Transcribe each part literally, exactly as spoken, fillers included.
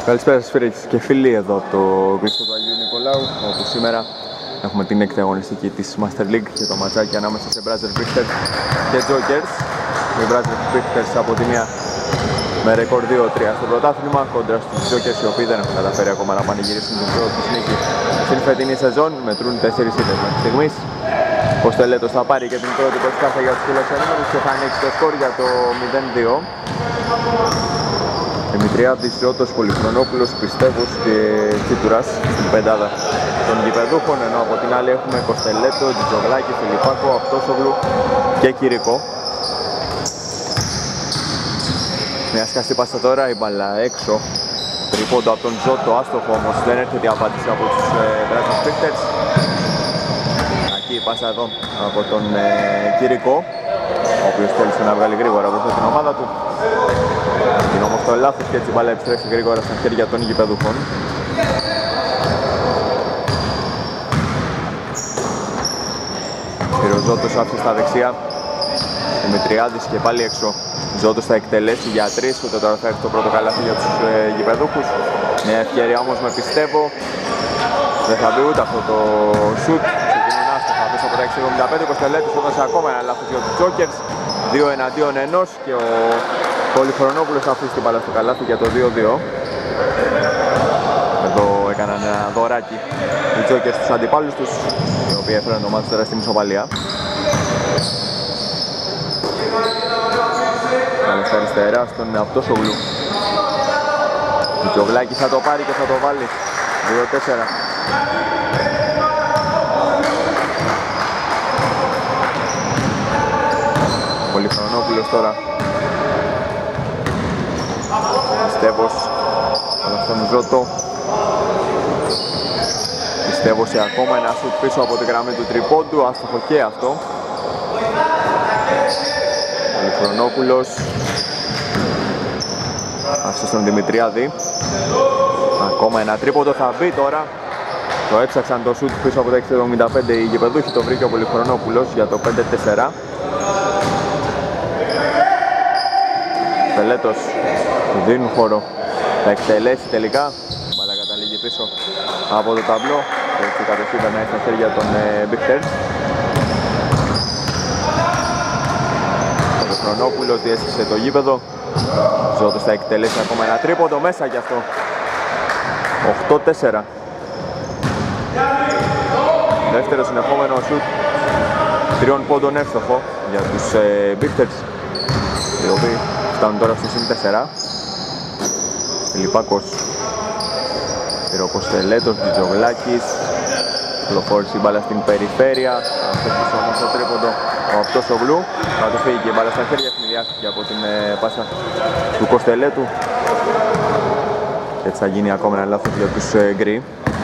Καλησπέρα σας φίλοι και φίλοι εδώ από το πίσω του Αγίου Νικολάου, όπου σήμερα έχουμε την έκτη αγωνιστική της Master League και το ματσάκι ανάμεσα σε Brazzer Bichters και Jokers. Οι Brazzer Bichters από τη μία με ρεκόρ δύο τρία στο πρωτάθλημα κόντρα στους Jokers, οι οποίοι δεν έχουν καταφέρει ακόμα να πανηγυρίσουν την πρώτη τους νίκη στην φετινή σεζόν, μετρούν τέσσερις ήττες μέχρι στιγμής. Ο Στελέτος θα πάρει και την πρώτη προσπάθεια για τους φιλοξενούμενους και θα ανοίξει το σκορ για το μηδέν δύο. Δημητριάδης, Ζώτος, Πολυχρονόπουλος, Πιστεύος και Τσίτουρας στην πεντάδα των γηπεδούχων, ενώ από την άλλη έχουμε Κοστελέτο, Τζιτζογλάκη, Φιλιππάκο, Αυτόσογλου και Κυρικό. Μια σκαστή πάσα τώρα, η μπάλα έξω, τρίποντο από τον Ζώτο, άστοχο όμως, δεν έρχεται η απάντηση από τους Brazzer Bichters. Εκεί η πάσα εδώ από τον ε, Κυρικό, ο οποίος θέλησε να βγάλει γρήγορα από την ομάδα του. Είναι όμως το λάθος και έτσι η μπάλα επιστρέφει γρήγορα στα χέρια των γηπεδούχων. Ζώτος άφησε στα δεξιά, Δημητριάδης και πάλι έξω. Ζώτος θα εκτελέσει για τρεις, ούτε τώρα θα έρθει το πρώτο καλάθι για τους ε, γηπεδούχους. Μια ευκαιρία όμως με Πιστεύω, δεν θα μπει ούτε αυτό το σουτ. Ξεκινούν άστοχα πίσω από τα έξι εβδομήντα πέντε. Κοστελέτης έδωσε ακόμα ένα λάθος για τους Jokers, δύο εναντίον ενός και ο Πολυχρονόπουλος θα αφήσει την μπάλα στο καλάθι για το δύο δύο. Εδώ έκαναν ένα δωράκι οι Jokers στους αντιπάλους τους, οι οποίοι έφεραν το μάτι τώρα στην ισοπαλία. Καλώς αριστερά στον Αυτόσογλου. Ο Τζογλάκης θα το πάρει και θα το βάλει. δύο τέσσερα. Πολυχρονόπουλος τώρα. Πιστεύος αλλά στον Ζώτο. Πιστεύω σε ακόμα ένα σουτ πίσω από τη γραμμή του τριπόντου, άστοχο και αυτό. Πολυχρονόπουλος άφησε στον Δημητριάδη. Ακόμα ένα τρίποντο θα μπει τώρα. Το έψαξαν το σουτ πίσω από τα έξι εβδομήντα πέντε οι γηπεδούχοι, το βρήκε ο Πολυχρονόπουλος για το πέντε τέσσερα. Πελέτος του δίνουν χώρο, θα εκτελέσει τελικά. Μπάλα καταλήγει πίσω από το ταμπλό και έτσι κατευθείαν περνάει στα χέρια των ε, Bichters. Ο Χρονόπουλος διέσχισε το γήπεδο. Ζώτος θα εκτελέσει ακόμα ένα τρίποντο μέσα κι αυτό. οκτώ τέσσερα. Δεύτερο συνεχόμενο σουτ τριών πόντων εύστοχο για τους ε, Bichters, οι οποίοι φτάνουν τώρα στο συν τέσσερα. Φιλιππάκος, Κοστελέτος, Τζιτζογλάκης, κυκλοφόρησε η μπάλα στην περιφέρεια. Αυτός όμως το τρίποντο ο Αυτόσογλου, θα το φύγει και η μπάλα στα χέρια, ευνηδιάστηκε από την ε, πάσα του Κοστελέτου. Έτσι θα γίνει ακόμα ένα λάθος για τους ε, γκρι.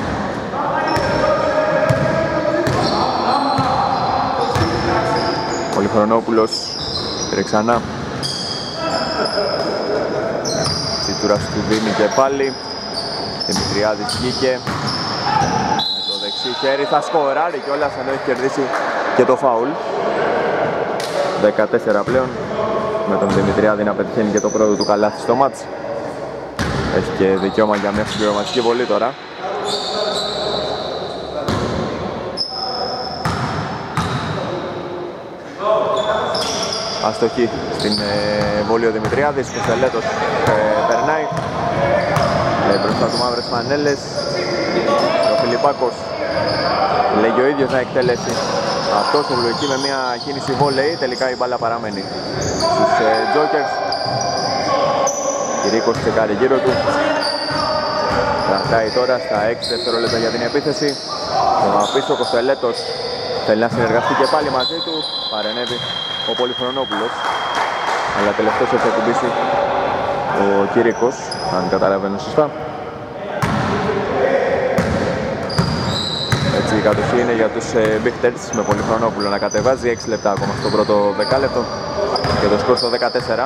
Πολυχρονόπουλος πήρε ξανά. Τσίτουρας του δίνει και πάλι. Δημητριάδης βγήκε. Με το δεξί χέρι θα σκοράρει κιόλας, ενώ έχει κερδίσει και το φάουλ. δεκατέσσερα πλέον, με τον Δημητριάδη να πετυχαίνει και το πρώτο του καλάθι στο μάτς. Έχει και δικαίωμα για μια συμπληρωματική βολή τώρα. Αστοχή στην ε, βολή ο Δημητριάδης, ο Κοστελέτος ε, περνάει. Λέει μπροστά του μαύρες φανέλες. Ο Φιλιππάκος λέγει ο ίδιος να εκτελέσει. Αυτός ο εκεί με μια κίνηση βόλεϊ, τελικά η μπάλα παραμένει στους ε, Jokers. Κυρίκος τσεκάρει γύρω του. Κρατάει τώρα στα έξι δευτερόλεπτα για την επίθεση. Το πίσω ο Κοστελέτος θέλει να συνεργαστεί και πάλι μαζί του. Παρενέβη ο Πολυχρονόπουλος, αλλά τελευταίος έχει ακουμπήσει ο Κυρίκος, αν καταλαβαίνω σωστά. Έτσι η κατοχή είναι για τους ε, Bichters, με Πολυχρονόπουλο να κατεβάζει. έξι λεπτά ακόμα στο πρώτο δεκάλεπτο και το σκορ στο δεκατέσσερα.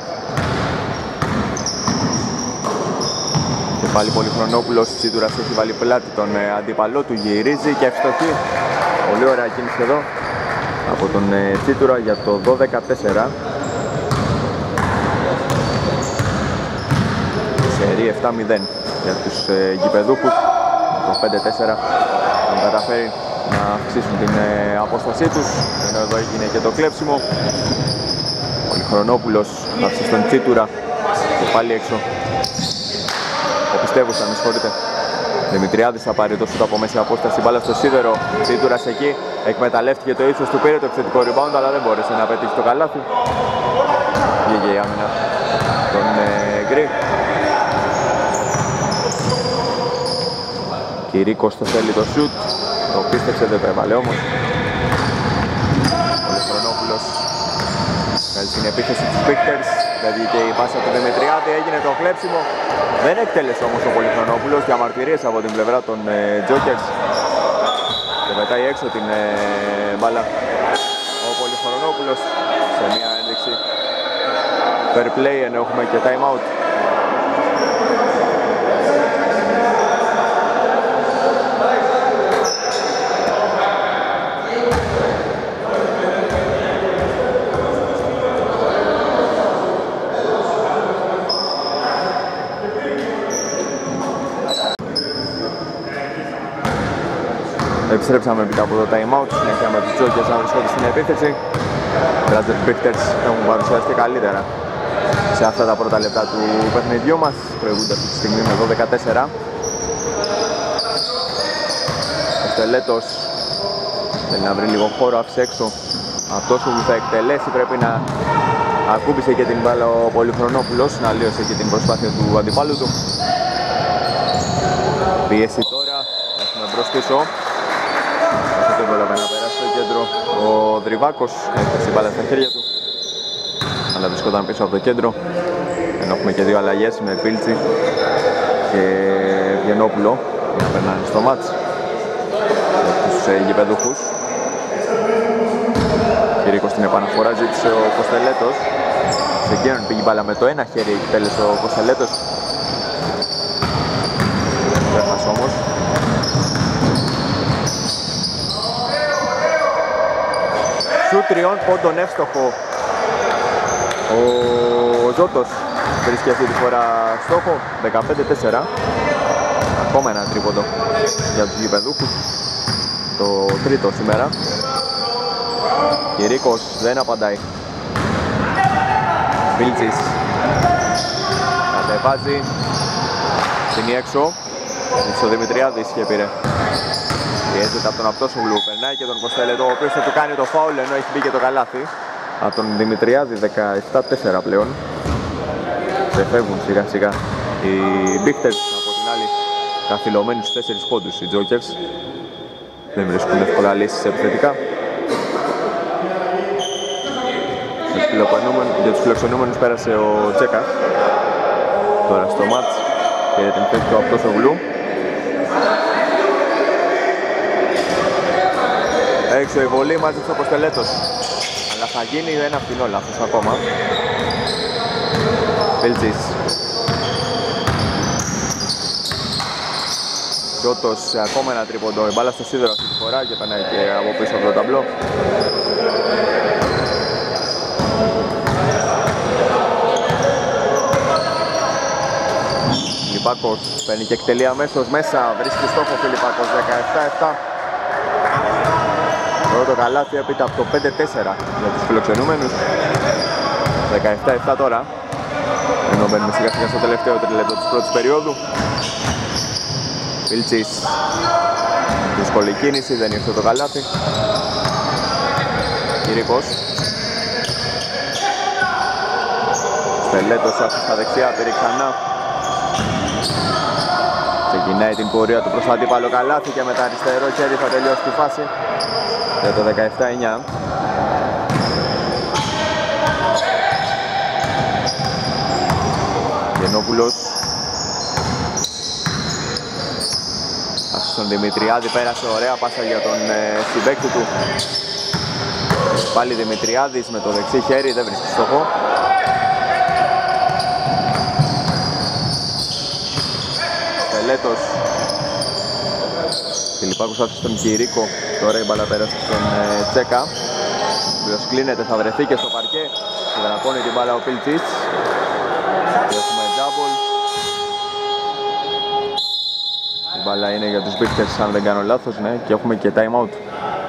Και πάλι Πολυχρονόπουλος, Τσίτουρας έχει βάλει πλάτη τον ε, αντίπαλό του, γυρίζει και ευστοχή. Πολύ ωραία κίνηση εδώ από τον ε, Τσίτουρα για το δώδεκα τέσσερα. Σερί επτά μηδέν για τους ε, γηπεδούχους. Το πέντε τέσσερα έχουν καταφέρει να αυξήσουν την ε, απόστασή τους, ενώ εδώ έγινε και το κλέψιμο. Ο Πολυχρονόπουλος άφησε στον Τσίτουρα και πάλι έξω. Ο Πιστεύουσαν, με συγχωρείτε. Δημητριάδης θα πάρει το σούτ από μέση απόσταση, μπάλα στο σίδερο. Τσίτουρας εκεί, εκμεταλλεύτηκε το ύψος του, πήρε το επιθετικό rebound, αλλά δεν μπόρεσε να πετύχει το καλάθι. Βγήκε η άμυνα τον ε, Γκρι. Κυρίκος το θέλει το σούτ, το πίστεψε, δεν το έβαλε όμως. Ο Πολυχρονόπουλος βγάζει την επίθεση τους Victors, δεν βγήκε η πάσα του Δημητριάδη, έγινε το κλέψιμο. Δεν εκτέλεσε όμως ο Πολυχρονόπουλος, διαμαρτυρίες από την πλευρά των ε, Jokers και πετάει έξω την ε, μπάλα ο Πολυχρονόπουλος σε μια ένδειξη fair play, ενώ έχουμε και time out. Επιστρέψαμε μετά από το time out, συνέχεια με τους Jokers να βρισκόνται στην επίθεση. Οι Brazzer Victors έχουν παρουσιαστεί καλύτερα σε αυτά τα πρώτα λεπτά του παιχνιδιού μας, προηγούνται αυτή τη στιγμή με δώδεκα τέσσερα. Ο Στελέτος θέλει να βρει λίγο χώρο, άφησε έξω. Αυτός που θα εκτελέσει πρέπει να ακούμπησε και την μπάλα ο Πολυχρονόπουλος, να αλλίωσε και την προσπάθεια του αντιπάλου του. Πίεση τώρα, έχουμε μπρος πίσω. Δεν πρόλαβε να περάσει στο κέντρο ο Δρυβάκος, έφτασε η μπάλα στα χέρια του, αλλά βρισκόταν πίσω από το κέντρο. Ενώ έχουμε και δύο αλλαγές με Πίλτσι και Βιενόπουλο που περνάνε στο μάτς για τους ε, γηπεδούχους. Κυρίκος στην επαναφορά ζήτησε ο Κοστελέτος. Σε εκείνον πήγε η μπάλα με το ένα χέρι, εκτέλεσε ο Κοστελέτος. Πέρασε όμως. Σου τριών πόντων εύστοχο. Ο Ζώτος βρίσκει αυτή τη φορά στόχο, δεκαπέντε τέσσερα. Ακόμα ένα τρίποντο για τους γηπεδούχους, το τρίτο σήμερα. Κυρίκος δεν απαντάει. Βίλτσης κατεβάζει, είναι έξω. Στο Δημητριάδης και πήρε. Πιέζεται από τον Απτόσογλου, περνάει και τον Κοστέλετο, ο οποίος θα του κάνει το φάουλ ενώ έχει μπει και το καλάθι. Από τον Δημητριάδη, δεκαεπτά τέσσερα πλέον. Ξεφεύγουν σιγά σιγά οι Victors, από την άλλη καθυλωμένοι στους τέσσερις πόντους οι Jokers. Δεν βρίσκουν εύκολα λύσεις επιθετικά. Για τους φιλοξενούμενους πέρασε ο Τσέκας τώρα στο μάτς και την θέση του Απτόσογλου. Έξω η βολή, μάζεψε ο Κοστελέτος, αλλά θα γίνει ένα φθηνό λάθος ακόμα. Πίλτσης. Ζώτος σε ακόμα ένα τρίποντο, η μπάλα στο σίδερο αυτή τη φορά και περνάει και από πίσω από το ταμπλό. Φιλιππάκος παίρνει και εκτελεί αμέσως μέσα, βρίσκει στόχο Φιλιππάκος, δεκαεπτά επτά. Το καλάθι έπειτα από το πέντε τέσσερα για τους φιλοξενούμενους. Δεκαεπτά επτά τώρα, ενώ μπαίνουμε σιγά σιγά στο τελευταίο τριλεπτό της πρώτης περίοδου. Πίλτσης, δύσκολη κίνηση, δεν ήρθε το καλάθι. Κυρίκος. Στελέτος άφησε στα δεξιά, πήρε ξανά. Ξεκινάει την πορεία του προς το αντίπαλο καλάθι και με τα αριστερό χέρι θα τελειώσει τη φάση για το δεκαεπτά εννιά. Γενόπουλος. Στον Δημητριάδη πέρασε ωραία πάσα για τον ε, συμπαίκτη του. Πάλι Δημητριάδης με το δεξί χέρι, δεν βρίσκει στόχο. Τελέτος. Φιλιππάκος άφησε στον Κυρίκο, τώρα η μπάλα πέρασε στον ε, Τσέκα, ο οποίος κλείνεται, θα βρεθεί και στο παρκέ και δρακώνει την μπάλα ο Πίλτσης. Και έχουμε double μπάλα είναι για τους Bigters αν δεν κάνω λάθος, ναι, και έχουμε και time out.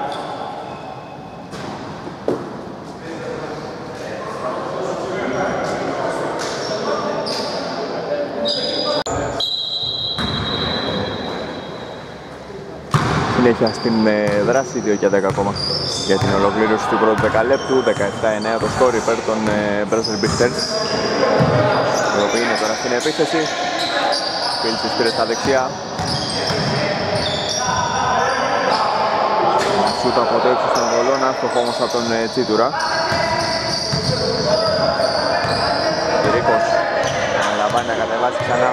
Συνέχεια στην δράση, δύο και δέκα ακόμα για την ολοκλήρωση του πρώτου δεκαλέπτου. Δεκαεπτά εννέα το σκόρ υπέρ των Brazzers Bigters, οι οποίοι είναι τώρα στην επίθεση. Πίλτσης πήρε στα δεξιά. Σούτ από το ύψος των βολών, άστοχο όμως από τον Τσίτουρα. Κυρίκος αναλαμβάνει να κατεβάσει ξανά.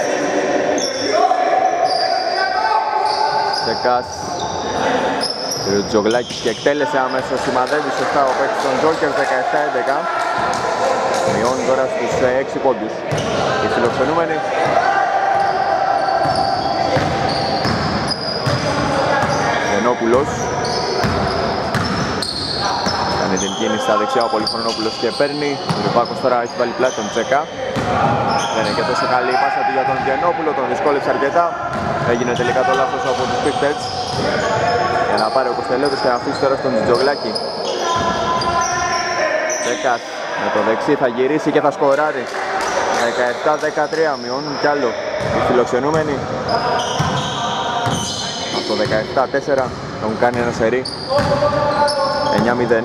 Τσεκάς, ο Τζογλάκης και εκτέλεσε αμέσως, σημαδεύει σωστά ο παίκτης των Jokers. Δεκαεπτά έντεκα, μειώνει τώρα στους έξι πόντους οι φιλοξενούμενοι. Γεννόπουλος κάνει την κίνηση στα δεξιά, ο Πολυχρονόπουλος και παίρνει. Ο Ριπάκος τώρα έχει βάλει πλάτη τον Τσέκα. Δεν είναι και τόσο καλή η πάσα του για τον Γεννόπουλο, τον δυσκόλεψε αρκετά. Έγινε τελικά το λάθος από τους Bigters για να πάρει ο Κωστελέδος και να αφήσει τώρα στον Τζογλάκη. Τσέκας με το δεξί θα γυρίσει και θα σκοράρει. Δεκαεπτά δεκατρία, μειώνουν κι άλλο οι φιλοξενούμενοι. Από το δεκαεπτά τέσσερα έχουν κάνει ένα σερί εννιά μηδέν.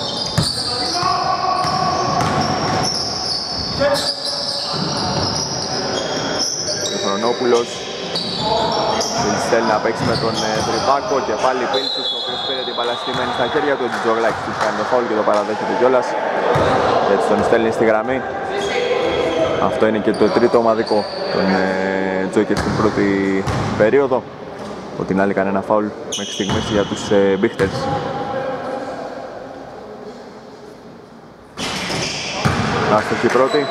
Ο Χρονόπουλος θέλει να παίξει με τον Τριβάκο και πάλι Πίλτσης, ο οποίος πήρε την παλαστημένη στα χέρια του. Ο Τζογλάκης του κάνει το φάουλ και το παραδέχεται κιόλας. Έτσι τον στέλνει στη γραμμή. Αυτό είναι και το τρίτο ομαδικό των Jokers στην πρώτη περίοδο. Από την άλλη κανένα φάουλ μέχρι στιγμής για τους Bigters. Άστοχη πρώτη.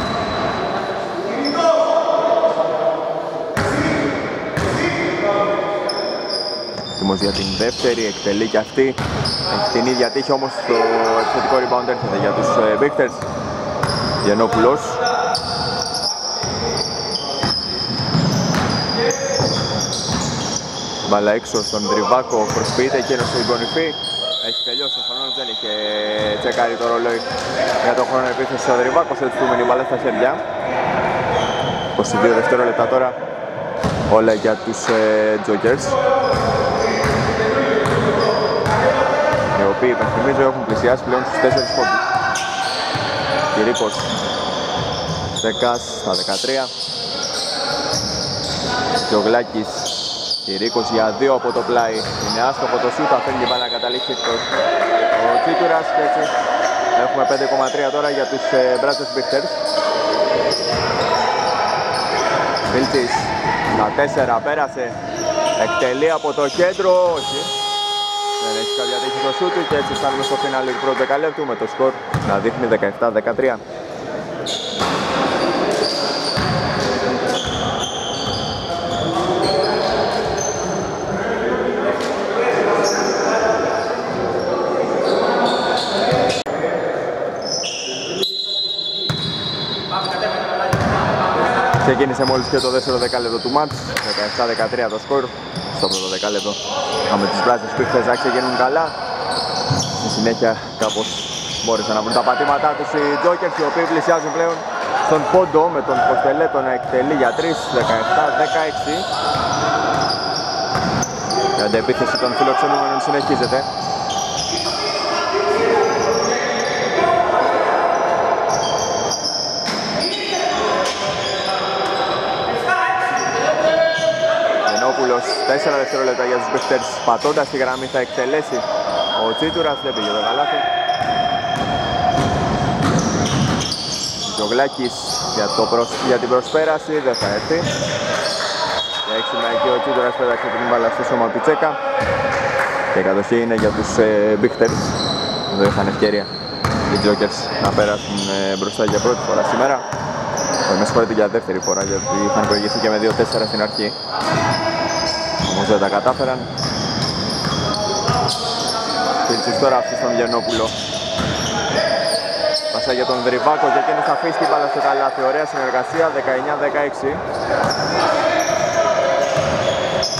Έτοιμος για την δεύτερη, εκτελεί και αυτή. Έχει την ίδια τύχη, όμως το επιθετικό rebound έρχεται για τους Bigters. Γεννόπουλος. Μπάλα έξω στον Τριβάκο, προσποιείται εκείνος στην κορυφή. Έχει τελειώσει ο χρόνος, δεν είχε τσεκάρει το ρολόι για το χρόνο επίθεση ο Τριβάκος, έτσι του μείνει μπάλα στα χέρια. είκοσι δύο δευτερόλεπτα τώρα, όλα για τους ε, Jokers, οι οποίοι υπενθυμίζω έχουν πλησιάσει πλέον στους τέσσερις πόντους. Κυρίκος, Τσεκάς στα δεκατρία. Τζογλάκης, Κυρίκος για δύο από το πλάι. Είναι άστοχο το σούτ, αφήνει την μπάλα να καταλήξει εκτός ο Τσίτουρας και έτσι έχουμε πέντε κόμμα τρία τώρα για τους ε, Brazzers Bigters. Πίλτσης στα τέσσερα πέρασε, εκτελεί από το κέντρο, όχι. Δεν έχει κάποια τύχη το σούτ του και έτσι φτάνουμε στο φινάλι του πρώτου δεκαλέπτου με το σκορ να δείχνει δεκαεπτά δεκατρία. Ξεκίνησε μόλις και το δεύτερο δεκάλεπτο του μάτς, δεκαεπτά δεκατρία το σκορ. Στο πρώτο δεκάλεπτο είχαμε τις Brazzers Bigters να ξεκινούν καλά. Στη συνέχεια κάπως μπόρεσαν να βρουν τα πατήματά τους οι Jokers, οι οποίοι πλησιάζουν πλέον στον πόντο με τον Κωστελέτο να εκτελεί για τρεις, δεκαεπτά δεκαέξι. Η αντεπίθεση των φιλοξενούμενων συνεχίζεται. τέσσερα δευτερόλεπτα για τους Bigters, πατώντας τη γραμμή θα εκτελέσει ο Τσίτουρας, δεν πήγε το καλάθι. Τζογλάκης για, προσ... για την προσπέραση, δεν θα έρθει. Και έξιμα εκεί ο Τσίτουρας πέταξε την μπάλα στο σώμα του Τσέκα. Και η κατοχή είναι για τους ε, Bigters. Δεν είχαν ευκαιρία οι Jokers να πέρασουν ε, μπροστά για πρώτη φορά σήμερα. Με συγχωρείτε για δεύτερη φορά, γιατί είχαν προηγηθεί και με δύο τέσσερα στην αρχή. Όμως δεν τα κατάφεραν. Πίλτσης τώρα αυτή στον Γεννόπουλο. Πάσα για τον Δριβάκο και εκείνος θα αφήσει την μπάλα στο καλάθι. Ωραία συνεργασία, δεκαεννιά δεκαέξι.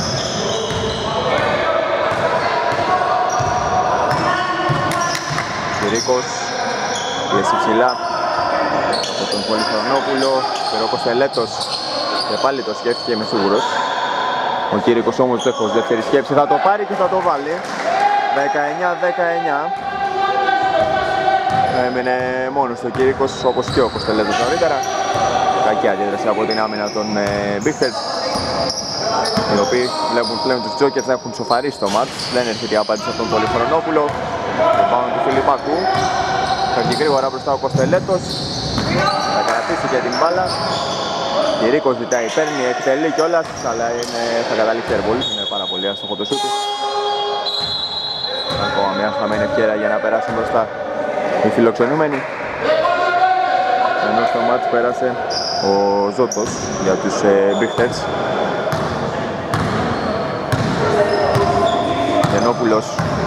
Κυρίκος, πίεση ψηλά από τον Πολυχρονόπουλο, pero ο Κοστελέτος και πάλι το σκέφτηκε, είμαι σίγουρος. Ο Κυρίκος όμως δέχος δεύτερη σκέψη, θα το πάρει και θα το βάλει. δεκαεννιά δεκαεννιά. Έμεινε μόνος ο Κυρίκος, όπως και ο Κοστελέτος νωρίτερα. Κακή αντίδραση από την άμυνα των Big οι οποίοι βλέπουν πλέον τους Jokers να έχουν σοφαρίσει το μάτς. Δεν έρχεται η απάντηση από τον Πολυχρονόπουλο. Το πάνω του Φιλιππάκου. Φεύγει γρήγορα μπροστά ο Κοστελέτος. Θα κρατήσει και την μπάλα. Κυρίκος ζητάει, παίρνει, εκτελεί κιόλας, αλλά είναι, θα καταλήξει airball. Είναι πάρα πολύ άστοχο το σούτ του. Ακόμα μια χαμένη ευκαιρία για να περάσουν μπροστά οι φιλοξενούμενοι. Ενώ στο μάτς πέρασε ο Ζώτος για τους ε, Big Heads. Γενόπουλος.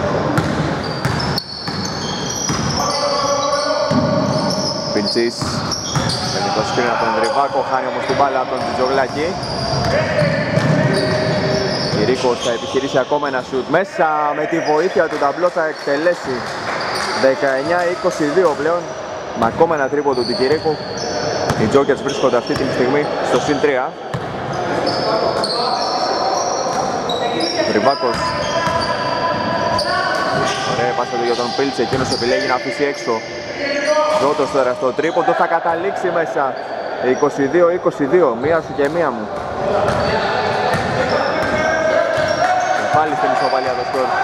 Πιλτσής. Παίρνει το σκριν από τον Δρυβάκο, χάνει όμως την μπάλα από τον Τζιτζογλάκη. Κυρίκος θα επιχειρήσει ακόμα ένα σουτ μέσα, με τη βοήθεια του ταμπλό θα εκτελέσει. δεκαεννιά είκοσι δύο πλέον, με ακόμα ένα τρίποντο του Κυρίκου. Οι Jokers βρίσκονται αυτή τη στιγμή στο συν τρία. Δρυβάκος. Ωραία πάσα του για τον Πίλτς, εκείνος επιλέγει να αφήσει έξω. Ζώτος τώρα στο τρίποντο, θα καταλήξει μέσα. είκοσι δύο είκοσι δύο, μία σου και μία μου. Και πάλι στην ισοπαλία το σκορ.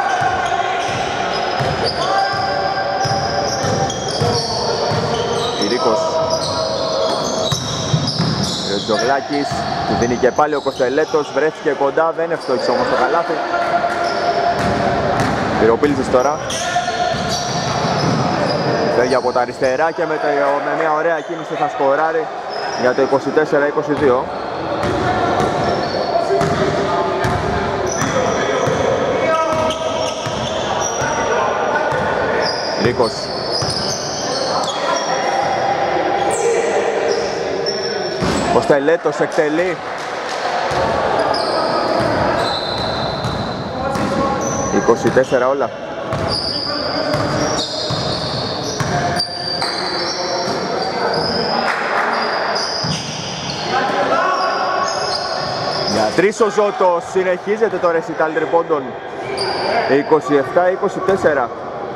Κυρίκος. Ο Τζογλάκης, του δίνει και πάλι ο Κοστελέτος, βρέθηκε κοντά, δεν ευτόχησε όμως το καλάθι. Πυροπίλτης τώρα. Φεύγει από τα αριστερά και με, το, με μια ωραία κίνηση θα σκοράρει για το είκοσι τέσσερα είκοσι δύο. Ρίκος. Κοστελέτος εκτελεί. είκοσι τέσσερα όλα. Για τρεις ο Ζώτος, συνεχίζεται το ρεσιτάλ τριπώντων. είκοσι επτά είκοσι τέσσερα.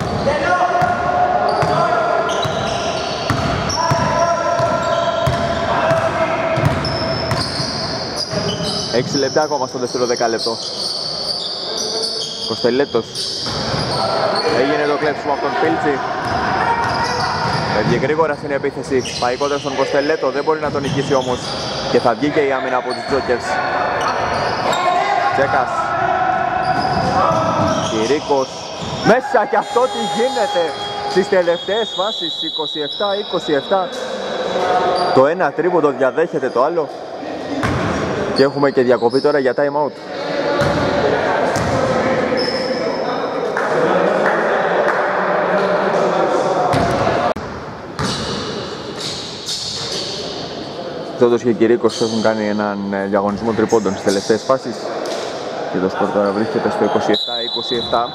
έξι λεπτά ακόμα στο δεύτερο δεκάλεπτο. Κοστελέτος. Έγινε το κλέψιμο από τον Πίλτσι. Φεύγει γρήγορα στην επίθεση. Πάει κοντά στον Κοστελέτο. Δεν μπορεί να τον νικήσει όμως. Και θα βγει και η άμυνα από τους Jokers. Τσέκας. Κυρίκος. Μέσα, και αυτό τι γίνεται στις τελευταίες φάσεις. είκοσι επτά είκοσι επτά. Το ένα τρίποντο διαδέχεται το άλλο. Και έχουμε και διακοπή τώρα για time out. Ζώτος και Κυρίκος έχουν κάνει έναν διαγωνισμό τριπώντων στις τελευταίες φάσεις. Και το σκορ τώρα βρίσκεται στο είκοσι επτά είκοσι επτά.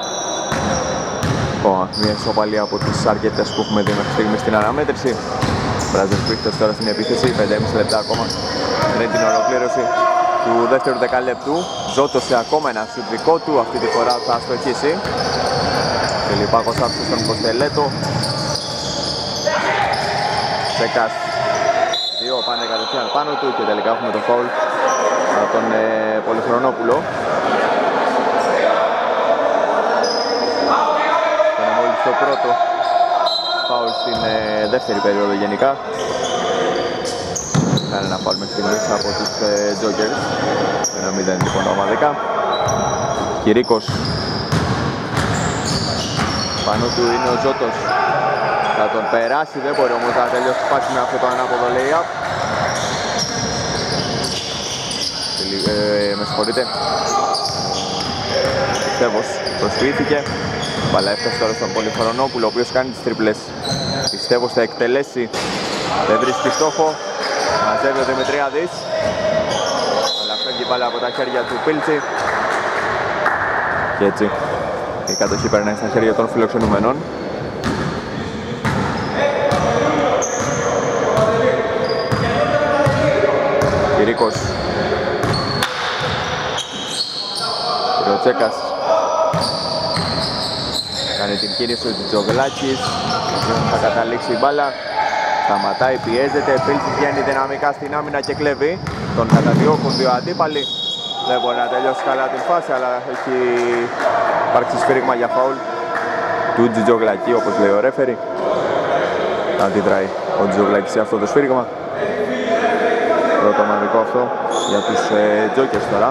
Oh, μια ισοπαλία από τις αρκετές που έχουμε δει μέχρι στιγμή στην αναμέτρηση. Μπράζερ Πίχτος τώρα στην επίθεση, πέντε και μισό λεπτά ακόμα πριν την ολοκλήρωση του δεύτερου δεκαλέπτου. Ζώτος σε ακόμα ένα σουτ δικό του, αυτή τη φορά θα αστοχίσει. Φιλιππάκος άφησε στον Κοστελέτο. Τσεκάς. Δύο πάνε κατευθείαν πάνω του και τελικά έχουμε το φάουλ από τον ε, Πολυχρονόπουλο. Ήταν μόλις το πρώτο φάουλ στην ε, δεύτερη περίοδο γενικά. Κάνε ένα φάουλ μέχρι στιγμής από τους ε, Jokers. Ένα μηδέν λοιπόν ομαδικά. Κυρίκος. Πάνω του είναι ο Ζώτος. Θα τον περάσει, δεν μπορεί όμως να τελειώσει πάση με αυτό το ανάποδο lay-up. Ε, με συγχωρείτε. Πιστεύως προσποιήθηκε. Μπαλά έφτασε τώρα στον Πολυχρονόπουλο, ο οποίος κάνει τις τριπλές. Πιστεύως θα εκτελέσει. Δεν βρίσκει στόχο. Μαζεύει ο Δημητριάδης. Αλλά φεύγει μπάλα από τα χέρια του Πίλτσι. Και έτσι η κατοχή περνάει στα χέρια των φιλοξενούμενων. Κυρίκος. Ροτσέκας. Κάνει την κίνηση του Τζογλάκης. Θα καταλήξει η μπάλα. Σταματάει, πιέζεται. Πίλσης βγαίνει δυναμικά στην άμυνα και κλέβει. Τον καταδιώκουν δύο αντίπαλοι. Δεν μπορεί να τελειώσει καλά την φάση, αλλά έχει υπάρξει σφύριγμα για φαουλ του Τζογλάκη, όπως λέει ο ρέφερι. Αντιδράει ο Τζογλάκης σε αυτό το σφύριγμα. Πρώτο μοναδικό αυτό για τους ε, Τζόκερς τώρα.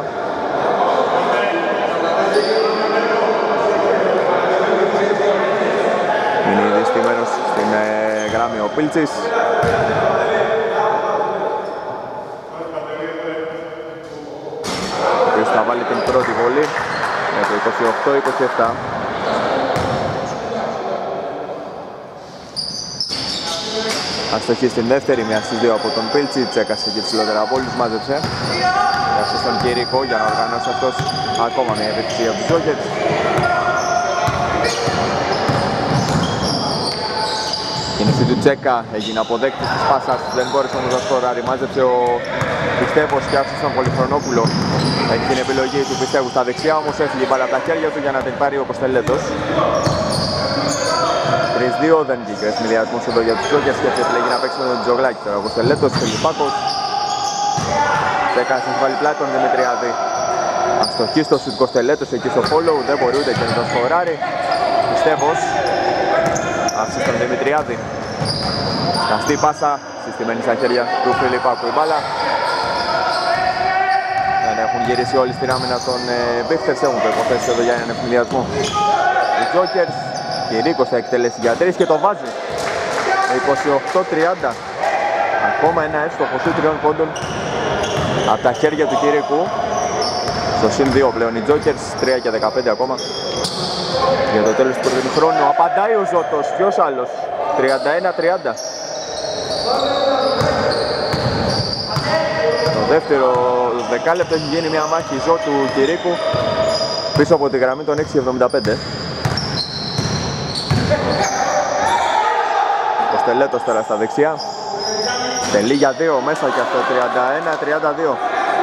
Είναι ήδη στημένος στην ε, γράμμη ο Πίλτσης. Ο οποίος θα βάλει την πρώτη βολή με το είκοσι οκτώ είκοσι επτά. Αστοχή στην δεύτερη, μια στις δύο από τον Πίλτσι. Τσέκασε και ψηλότερα από όλους, μάζεψε. Έφτασε στον Κυρίκο για να οργανώσει αυτός ακόμα μια επίθεση από τους Τζόκερς. Κίνηση του Τσέκα, έγινε αποδέκτης της πάσας, δεν μπόρεσε όμως να σκοράρει. Μάζεψε ο Πιστεύος και άφησε στον Πολυχρονόπουλο. Έχει την επιλογή του Πιστεύου στα δεξιά, όμως έφυγε μπάλα από τα χέρια του για να την πάρει ο Κοστελέτος. τρία δύο, δεν βγήκε ο ευνηδιασμός εδώ για τους Τζόκερς και επιλέγει να παίξει με τον Τζογλάκη. Τώρα ο Κοστελέτος, Φιλιππάκος. Τσέκας έχει βάλει πλάτη τον Δημητριάδη. Αστοχή στο σουτ Κοστελέτος εκεί στο follow, δεν μπορεί ούτε και να τον σκοράρει. Πιστεύος. Άφησε στον Δημητριάδη. Καστή πάσα, συστημένη στα χέρια του Φιλιππάκου η μπάλα. Δεν έχουν γυρίσει όλοι στην άμυνα των Μπίχτερς, έχουν το υποθέσει εδώ για έναν ευνηδιασμό. Οι Τζόκερς, Κυρίκος θα εκτελέσει για τρεις και το βάζει. είκοσι οκτώ τριάντα. Ακόμα ένα εύστοχο σουτ τριών πόντων από τα χέρια του Κυρίκου. Στο συν δύο πλέον οι Τζόκερς, τρία και δεκαπέντε ακόμα. Για το τέλος του πρώτου χρόνου απαντάει ο Ζώτος, ποιος άλλος, τριάντα ένα τριάντα. Το δεύτερο δεκάλεπτο έχει γίνει μια μάχη Ζώτου Κυρίκου πίσω από τη γραμμή των έξι εβδομήντα πέντε. Ο Στελέτος τώρα στα δεξιά. Τελεί για δύο μέσα και αυτό, τριάντα ένα τριάντα δύο.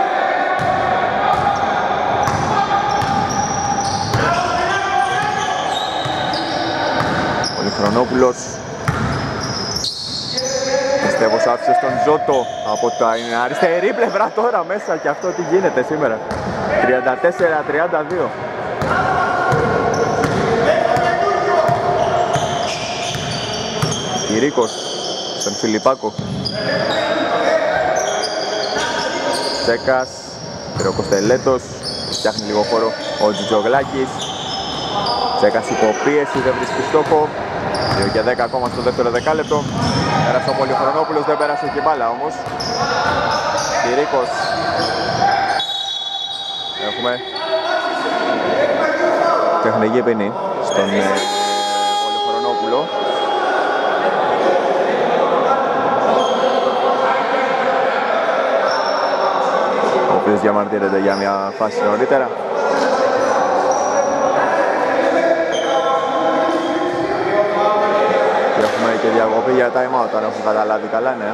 Πολυχρονόπουλος. Πιστεύως άφησε στον Ζώτο από τα αριστερή πλευρά τώρα μέσα και αυτό τι γίνεται σήμερα. τριάντα τέσσερα τριάντα δύο. Κυρίκος στον Φιλιππάκο. Τσέκας, ο Κοστελέτος, φτιάχνει λίγο χώρο ο Τζιτζογλάκης. Τσέκας υποπίεση, δεν βρίσκει στόχο. δύο και δέκα ακόμα στο δεύτερο δεκάλεπτο. Πέρασε ο Πολυχρονόπουλος, δεν πέρασε και μπάλα όμως. Κυρίκος. Έχουμε τεχνική ποινή στον ε, Πολυχρονόπουλο. Ο οποίος διαμαρτύρεται για μια φάση νωρίτερα. Και έχουμε και διακοπή για time out, αν έχουν καταλάβει καλά, ναι.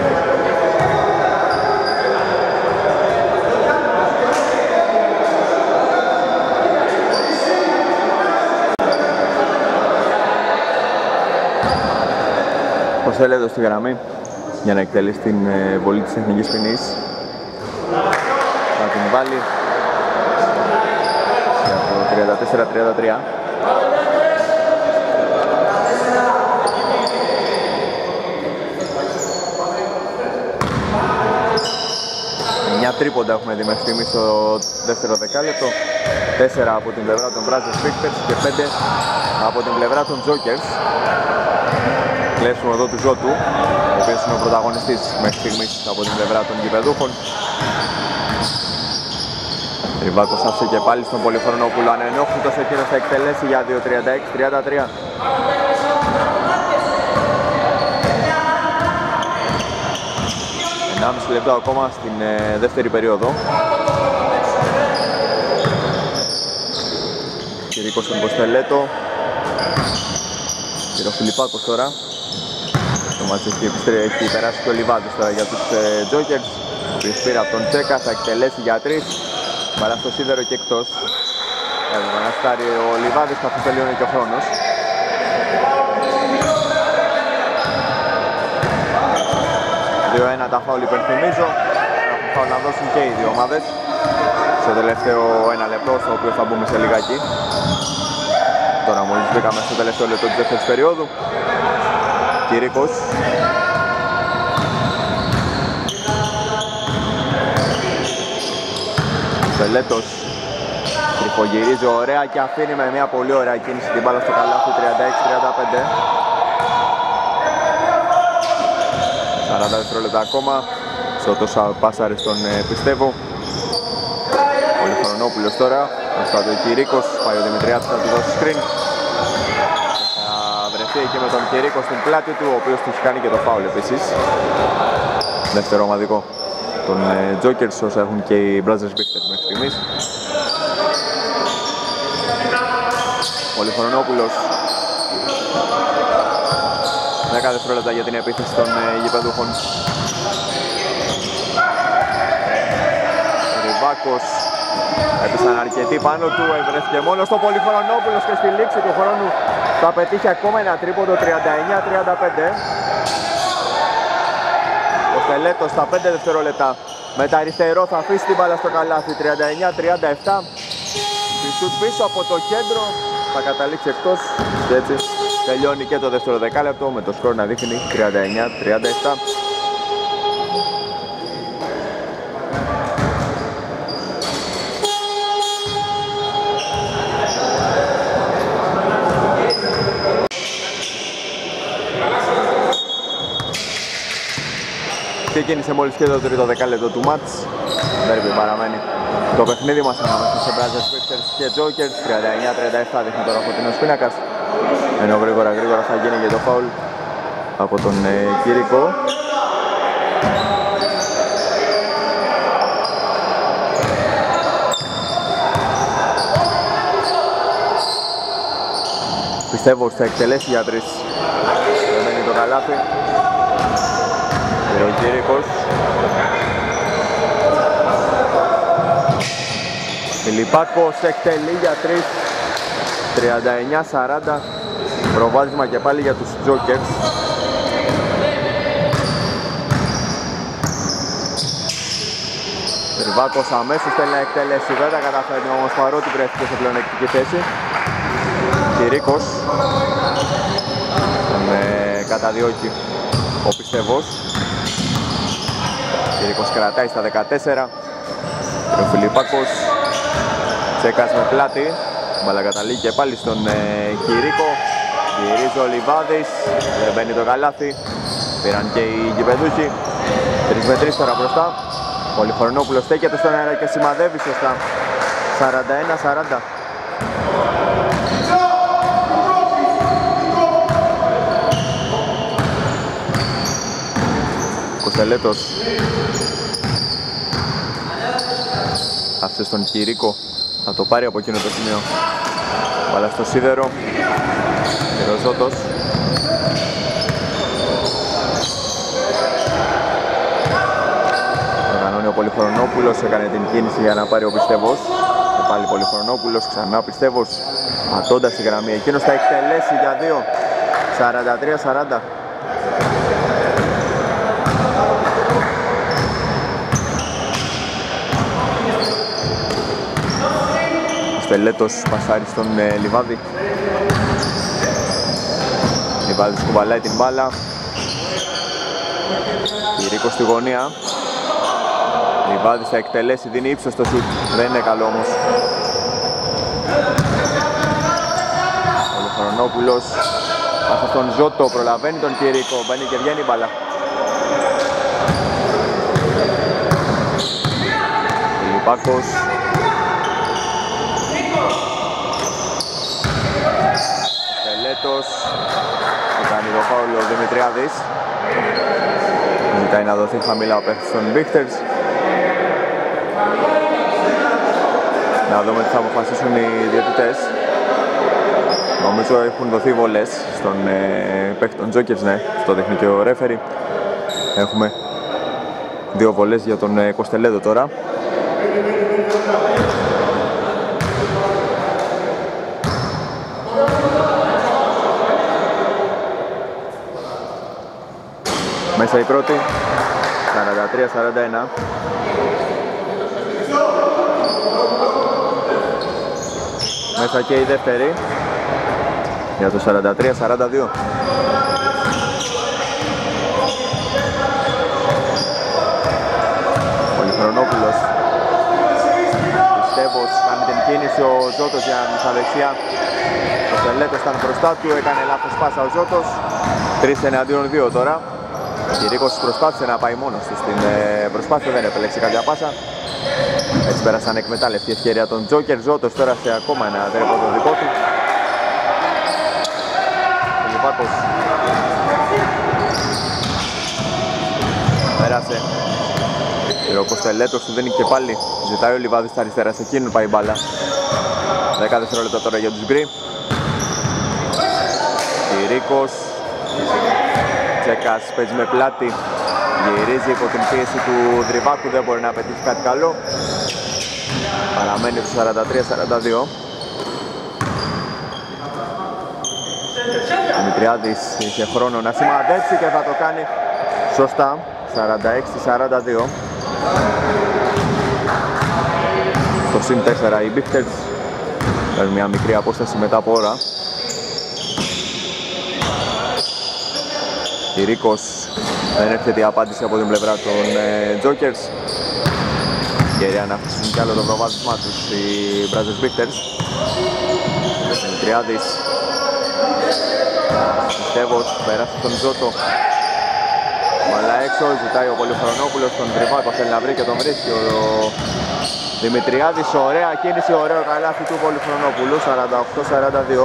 Κοστελέτος στη γραμμή για να εκτελέσει την ε, βολή της τεχνικής ποινής. Θα την βάλει για το τριάντα τέσσερα τριάντα τρία. Μια τρίποντα έχουμε δει μέχρι στιγμή στο δεύτερο δεκάλεπτο. Τέσσερα από την πλευρά των Brothers Big και πέντε από την πλευρά των Jokers. Κλέψουμε εδώ του Ζώτου, ο οποίος είναι ο πρωταγωνιστής μέχρι στιγμής από την πλευρά των γηπεδούχων. Ριβάκος άφησε και πάλι στον Πολυχρονόπουλο, ανενόχλητος εκείνος θα εκτελέσει για δύο τριάντα έξι τριάντα τρία. ενάμιση λεπτό ακόμα στην ε, δεύτερη περίοδο. Κυρίκος στον Κοστελέτο. Και ο Φιλιππάκος τώρα. Το μάτσο έχει, έχει περάσει και ο Λιβάδης τώρα για τους ε, Jokers. Ο οποίος Τη σπήρα από τον Τσέκα, θα εκτελέσει για τρεις. Μπαλά στο σίδερο και εκτός. Έβγαλε να στάρει ο Λιβάδης, καθώς τελειώνει και ο χρόνος. δύο ένα τα φάουλ υπενθυμίζω. Έχουν φάουλ να δώσουν και οι δύο ομάδες. Στο τελευταίο ένα λεπτό, στο οποίο θα μπούμε σε λιγάκι. Τώρα μόλις μπήκαμε στο τελευταίο λεπτό της δεύτερης περίοδου. Κυρίκος. Σελέτος τριφογυρίζει ωραία και αφήνει με μια πολύ ωραία κίνηση την μπάλα στο καλάθι. Τριάντα έξι τριάντα πέντε. σαράντα δευτερόλεπτα ακόμα. Σώτος πάσαρε στον Πιστεύω. Πολυχρονόπουλος τώρα. Μπροστά του Κυρίκος. Πάει ο Δημητριάδης, θα του δώσει screen. Θα βρεθεί εκεί με τον Κυρίκο στην πλάτη του, ο οποίος του έχει κάνει και το φάουλ επίσης. Δεύτερο ομαδικό των Jokers, όσα έχουν και οι Brothers Bigters μέχρι στιγμής. Πολυχρονόπουλος. δέκα δευτερόλεπτα για την επίθεση των γηπεδούχων. Ριβάκος. Έπεσαν αρκετοί πάνω του, ευρέθηκε μόνο στο Πολυχρονόπουλος και στη λήξη του χρόνου θα πετύχει ακόμα ένα τρίποντο. Τριάντα εννιά τριάντα πέντε. Ο Στελέτος στα πέντε δευτερόλεπτα με τα αριστερό θα αφήσει την μπάλα στο καλάθι. Τριάντα εννιά τριάντα επτά. Τη σουτ πίσω από το κέντρο θα καταλήξει εκτός και έτσι τελειώνει και το δεύτερο δεκάλεπτο με το σκορ να δείχνει τριάντα εννιά τριάντα επτά. Ξεκίνησε μόλις και το τρίτο δεκάλεπτο του μάτς. Ντέρμπι παραμένει το παιχνίδι μας ανάμεσα σε Brothers Bigters και Jokers. Τριάντα εννιά τριάντα επτά δείχνει τώρα ο φωτεινός πίνακας. Ενώ γρήγορα γρήγορα θα γίνει και το φάουλ από τον ε, Κυρικό. Πιστεύω ότι θα εκτελέσει για τρεις. Δεν μένει το καλάθι. Ο Κυρικός. Φιλιππάκος εκτελεί για τρεις. Τριάντα εννιά σαράντα. Προβάδισμα και πάλι για τους Jokers. Ριβάκος αμέσως θέλει να εκτελέσει. Δεν τα καταφέρνει όμως παρότι βρέθηκε σε πλεονεκτική θέση. Κυρίκος. Τον ε, καταδιώκει ο Πιστεύος. Κυρίκος κρατάει στα δεκατέσσερα. Ο Φιλιππάκος. Τσέκας με πλάτη. Μπαλά καταλήγει και πάλι στον ε, Κυρίκο. Γυρίζει ο Λιβάδης. Δεν μπαίνει το καλάθι. Πήραν και οι γηπεδούχοι. τρεις με τρεις τώρα μπροστά. Πολυχρονόπουλος στέκεται στον αέρα και σημαδεύει σωστά. σαράντα ένα σαράντα. Κοστελέτος. Άφησε στον Κυρίκο. Θα το πάρει από εκείνο το σημείο. Μπάλα στο σίδερο. Ροζότος. Οργανώνει ο Πολυχρονόπουλος. Έκανε την κίνηση για να πάρει ο Πιστεύος. Και πάλι Πολυχρονόπουλος. Ξανά Πιστεύος. Πατώντας τη γραμμή. Εκείνος θα εκτελέσει για δύο. σαράντα τρία σαράντα. Στελέτος πασάρει στον ε, Λιβάδη. Λιβάδης κουβαλάει την μπάλα. Κυρίκος στη γωνία. Λιβάδης θα εκτελέσει, δίνει ύψος στο σουτ. Δεν είναι καλό όμως. Ο Χρονόπουλος. Πάσα στον Ζώτο, προλαβαίνει τον Κυρίκο. Μπαίνει και βγαίνει η μπάλα. Φιλιππάκος. Θα κάνει το φάουλ ο Δημητριάδης. Ζητάει να δοθεί χαμηλά ο παίκτης των Bigters. Να δούμε τι θα αποφασίσουν οι διαιτητές. Νομίζω έχουν δοθεί βολές στον ε, παίκτη των Jokers, ναι. Αυτό δείχνει και ο ρέφερι. Έχουμε Δύο βολές για τον Κοστελέδο τώρα. Μέσα η πρώτη, σαράντα τρία σαράντα ένα. Μέσα και η δεύτερη, για το σαράντα τρία σαράντα δύο. Πολυχρονόπουλος. Πιστεύως κάνει την κίνηση ο Ζώτος για στα δεξιά. Ο Σελέτος ήταν μπροστά του, έκανε λάθος πάσα ο Ζώτος. Τρεις εναντίον δύο τώρα. Κυρίκος προσπάθησε να πάει μόνος του στην προσπάθεια, δεν επέλεξε κάποια πάσα. Έτσι πέρασαν εκμετάλλευτη ευκαιρία των Τζόκερ. Ζώτος τώρα σε ακόμα ένα τρίπο το δικό του. Φιλιππάκος πέρασε. Ο Κοστελέτος του δίνει και πάλι. Ζητάει ο Λιβάδης στα αριστερά, σε εκείνον πάει η μπάλα. δέκα δευτερόλεπτα τώρα για τους γκρι. Κυρίκος. Τσέκας παίζει με πλάτη. Γυρίζει υπό την πίεση του Δρυβάκου, δεν μπορεί να πετύχει κάτι καλό. Παραμένει στο σαράντα τρία σαράντα δύο. Δημητριάδης είχε χρόνο να σημαδέψει και θα το κάνει σωστά. σαράντα έξι σαράντα δύο. Στο συν τέσσερα οι Μπίχτερς παίρνουν μια μικρή απόσταση μετά από ώρα. Κυρίκος, δεν έρχεται η απάντηση από την πλευρά των Jokers. Ευκαιρία να αφήσουν κι άλλο το προβάδισμά τους οι Brothers Bichters. Δημητριάδης. Πιστεύως, πέρασε τον Ζώτο. Αλλά έξω, ζητάει ο Πολυχρονόπουλος τον Τριβάκο, θέλει να βρει και τον βρίσκει ο Δημητριάδης. Ωραία κίνηση, ωραίο καλάθι του Πολυχρονόπουλου, σαράντα οκτώ σαράντα δύο.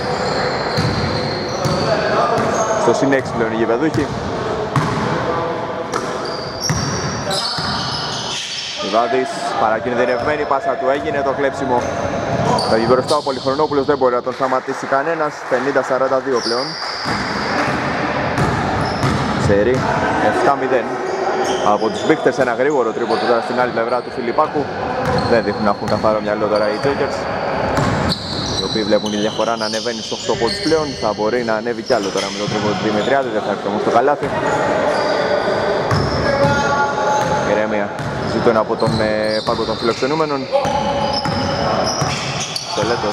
Στο συν έξι πλέον οι γηπεδούχοι. Λιβάδης, παρακινδυνευμένη πάσα του έγινε, το κλέψιμο. Θα βγει μπροστά ο Πολυχρονόπουλος, δεν μπορεί να τον σταματήσει κανένας. πενήντα σαράντα δύο πλέον. Σερί επτά μηδέν. Από τους Bichters ένα γρήγορο τρίποντο τώρα στην άλλη πλευρά του Φιλιππάκου. Δεν δείχνουν να έχουν καθαρό μυαλό τώρα οι Jokers, οι οποίοι βλέπουν τη διαφορά να ανεβαίνει στο οκτώ πόντους πλέον. Θα μπορεί να ανέβει κι άλλο τώρα με το τρίποντο του Δημητριάδη, δεν θα έρθει όμως το καλάθι. Ηρέμια ζητούν από τον ε, πάγκο των φιλοξενούμενων. Σελέτος.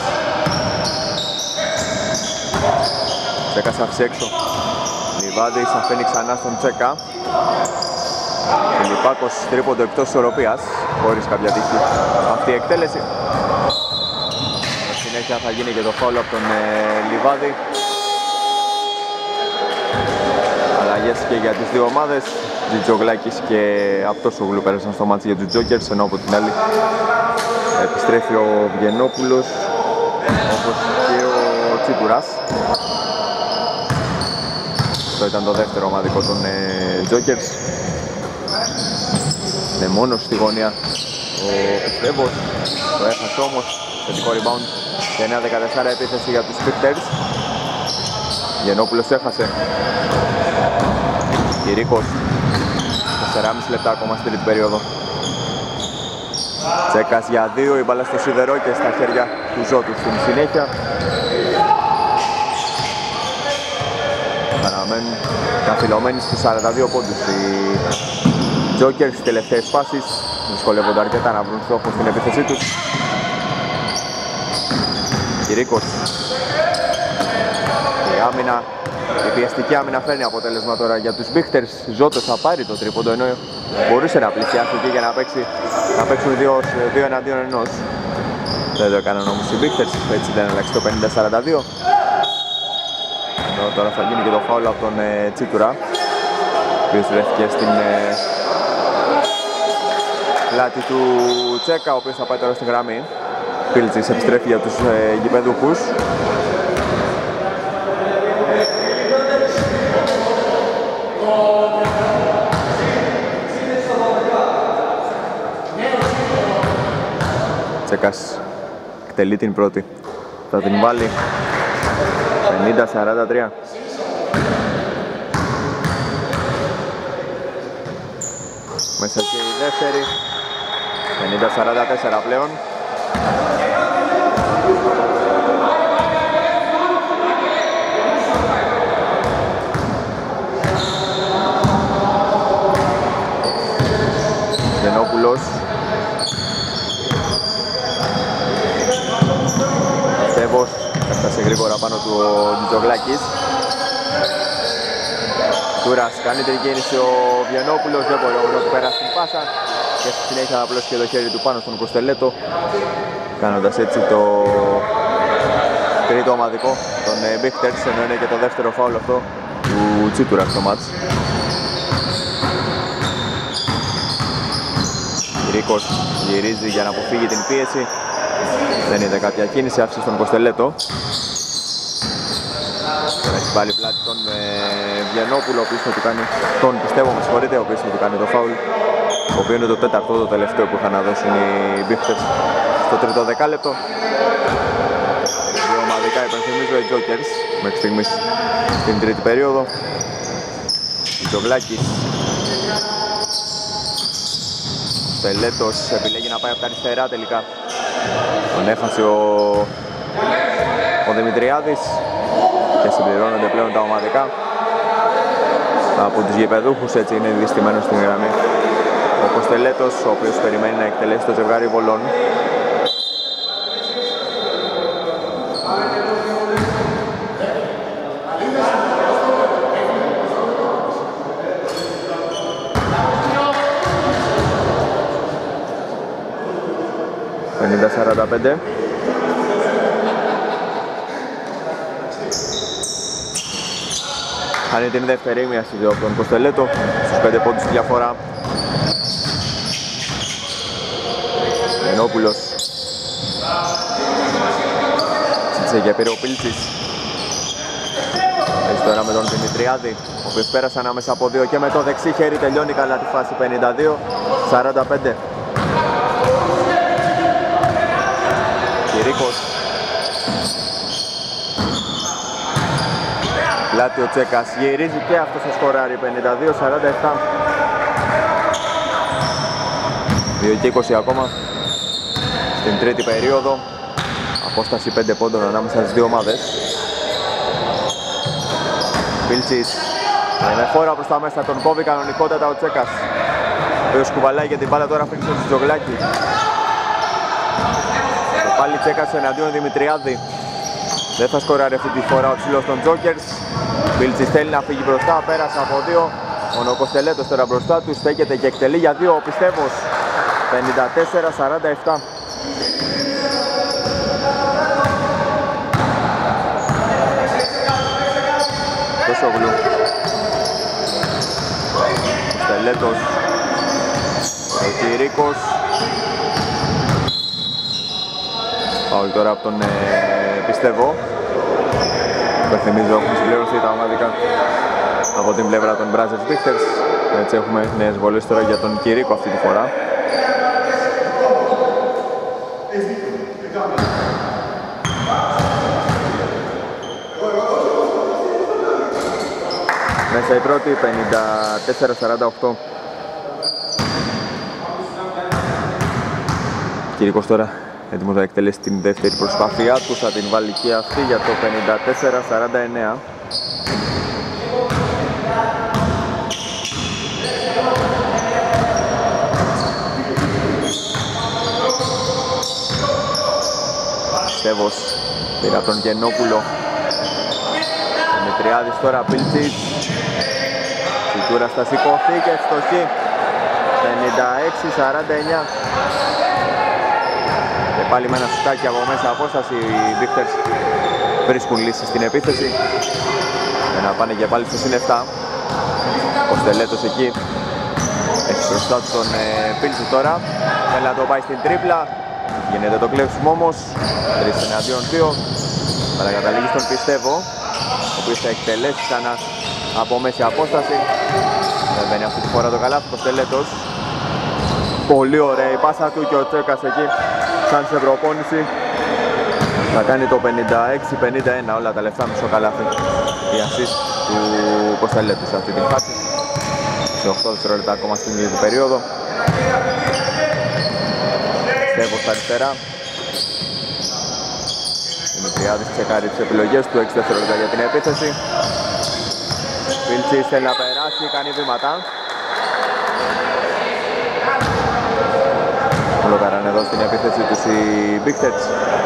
Τσέκας άφησε έξω. Λιβάδης αφήνει ξανά στον Τσέκα. Φιλιππάκος τρίποντο εκτός ισορροπίας, χωρίς κάποια τύχη αυτή η εκτέλεση. Στη συνέχεια θα γίνει και το φάουλ από τον ε, Λιβάδη. Αλλαγές και για τις δύο ομάδες. Τζιτζογλάκης και Απτόσογλου πέρασαν στο μάτσι για τους Jokers, ενώ από την άλλη επιστρέφει ο Βγενόπουλος, όπως και ο Τσίπουρας. Αυτό ήταν το δεύτερο ομαδικό των ε, Jokers. Είναι μόνος στη γωνία ο Πιστεύος, το έχασε όμως, θετικό rebound και εννέα δεκατέσσερα επίθεση για τους Bichters. Βγενόπουλος έχασε. Κυρίκος, τέσσερα και μισό λεπτά ακόμα στην τρίτη περίοδο. Τσέκας για δύο, η μπάλα στο σιδερό και στα χέρια του Ζώτου στην συνέχεια. Παραμένουν καθυλωμένοι στους σαράντα δύο πόντους οι Jokers. Στις τελευταίες φάσεις δυσκολεύονται αρκετά να βρουν στόχο στην επίθεσή τους. Κυρίκος. Η άμυνα, η πιεστική άμυνα φέρνει αποτέλεσμα τώρα για τους Bichters. Ζώτος θα πάρει το τρίποντο, ενώ μπορούσε να πλησιάσει εκεί για να, παίξει, να παίξουν δύο, δύο εναντίον ενός. Δεν το έκαναν όμως οι Bichters, έτσι δεν αλλάξει το πενήντα σαράντα δύο. Εδώ τώρα θα γίνει και το φάουλ από τον ε, Τσίτουρα, ο οποίος βρέθηκε στην ε, πλάτη του Τσέκα, ο οποίος θα πάει τώρα στη γραμμή. Πίλτσης επιστρέφει για τους ε, γηπεδούχους. Τσέκας εκτελεί την πρώτη, θα την βάλει. πενήντα σαράντα τρία. Μέσα και η δεύτερη. πενήντα σαράντα τέσσερα πλέον. Γενόπουλος. Στέβος. Έφτασε γρήγορα πάνω του ο Τζιτζογλάκης. Τούρας κάνει την κίνηση ο Βιενόπουλος, δεν μπορεί όμως να πέρασε την πάσα και στη συνέχεια απλώσει και το χέρι του πάνω στον Κοστελέτο, κάνοντας έτσι το τρίτο ομαδικό των Μπίχτερς, ενώ είναι και το δεύτερο φάουλ αυτό του Τσίτουρα στο μάτς. Ρίκος γυρίζει για να αποφύγει την πίεση, δεν είδε κάποια κίνηση, άφησε στον Κοστελέτο. Τώρα έχει βάλει πλάτη τον ε, Βιενόπουλο, ο οποίος θα του κάνει, τον πιστεύω με συγχωρείτε, ο οποίος θα του κάνει το φάουλ, το οποίο είναι το τέταρτο, το τελευταίο που είχαν να δώσουν οι Μπίχτερς στο τρίτο δεκάλεπτο. Δύο ομαδικά υπενθυμίζω οι Jokers μέχρι στιγμής στην τρίτη περίοδο. Τζογλάκης. Στελέτος επιλέγει να πάει από τα αριστερά τελικά. Τον έχασε ο, ο Δημητριάδης και συμπληρώνονται πλέον τα ομαδικά από τους γηπεδούχους, έτσι είναι δυστημένος στην γραμμή ο Κοστελέτος, ο οποίος περιμένει να εκτελέσει το ζευγάρι βολών. πενήντα σαράντα πέντε. Κάνει την δεύτερη μία στη δύο από τον Κοστελέτο, στους πέντε πόντους τη διαφορά. Γενόπουλος. Σίτσε και πήρε ο Πίλτσης. Έχει τώρα με τον Δημητριάδη, ο οποίος πέρασε ανάμεσα από δύο και με το δεξί χέρι τελειώνει καλά τη φάση. Πενήντα δύο σαράντα πέντε. Κυρίκος. Πλάτη ο Τσέκας, γυρίζει και αυτός το σκοράρει. Πενήντα δύο σαράντα επτά. δύο και είκοσι ακόμα στην τρίτη περίοδο. Απόσταση πέντε πόντων ανάμεσα στις δύο ομάδες. Πίλτσης με φόρα προς τα μέσα, τον κόβει κανονικότατα ο Τσέκας, ο οποίος κουβαλάει για την μπάλα τώρα πριν στον Τζιτζογλάκη. Και πάλι Τσέκας εναντίον Δημητριάδη. Δεν θα σκοράρει αυτή τη φορά ο ψηλός των Jokers. Πίλτσης θέλει να φύγει μπροστά, πέρασε από δύο. Ο Κοστελέτος τώρα μπροστά του, στέκεται και εκτελεί για δύο ο Πιστεύος. πενήντα τέσσερα σαράντα επτά. Κοσόγλου. Κοστελέτος. Ο Κυρίκος. Πάω τώρα από τον ε, Πιστεύω. Υπενθυμίζω έχουν συμπληρωθεί τα ομαδικά από την πλευρά των Brothers Bíchters. Έτσι έχουμε νέες βολές τώρα για τον Κυρίκο αυτή τη φορά. Μέσα η πρώτη, πενήντα τέσσερα σαράντα οκτώ. Κυρίκος τώρα έτοιμος να εκτελέσει την δεύτερη προσπάθειά του, θα την βάλει και αυτή για το πενήντα τέσσερα σαράντα εννέα. Στέβος πήρε από τον Γενόπουλο. Δημητριάδης τώρα, Πίλτσης. Σιτούρα στα σηκωθεί και ευστοχή. πενήντα έξι σαράντα εννέα. Και πάλι με ένα σουτάκι από μέσα απόσταση οι Bíchters βρίσκουν λύσεις στην επίθεση για να πάνε και πάλι στο συν επτά. Ο Στελέτος εκεί έχει μπροστά του τον ε, Πίλτσι τώρα, θέλει να το πάει στην τρίπλα, γίνεται το κλέψιμο όμως, τρεις εναντίον δύο, αλλά καταλήγει στον Πιστεύω, ο οποίος θα εκτελέσει ξανά από μέση απόσταση. Δεν μπαίνει αυτή τη φορά το καλάθι, ο Στελέτος. Πολύ ωραία η πάσα του και ο Τσέκας εκεί σαν σε προπόνηση θα κάνει το πενήντα έξι πενήντα ένα, όλα τα λεφτά μισό καλάθι η ασίστ του Κωνσταντέλετου σε αυτή την φάση. Σε οκτώ δευτερόλεπτα ακόμα στην ίδια περίοδο. Στέβος στα αριστερά. Δημητριάδης τσεκάρει τις επιλογές του, έξι δευτερόλεπτα για την επίθεση. Πίλτσης θέλει να περάσει, κάνει βήματα. Μπλοκάραν εδώ στην επίθεση τους οι Bigteds.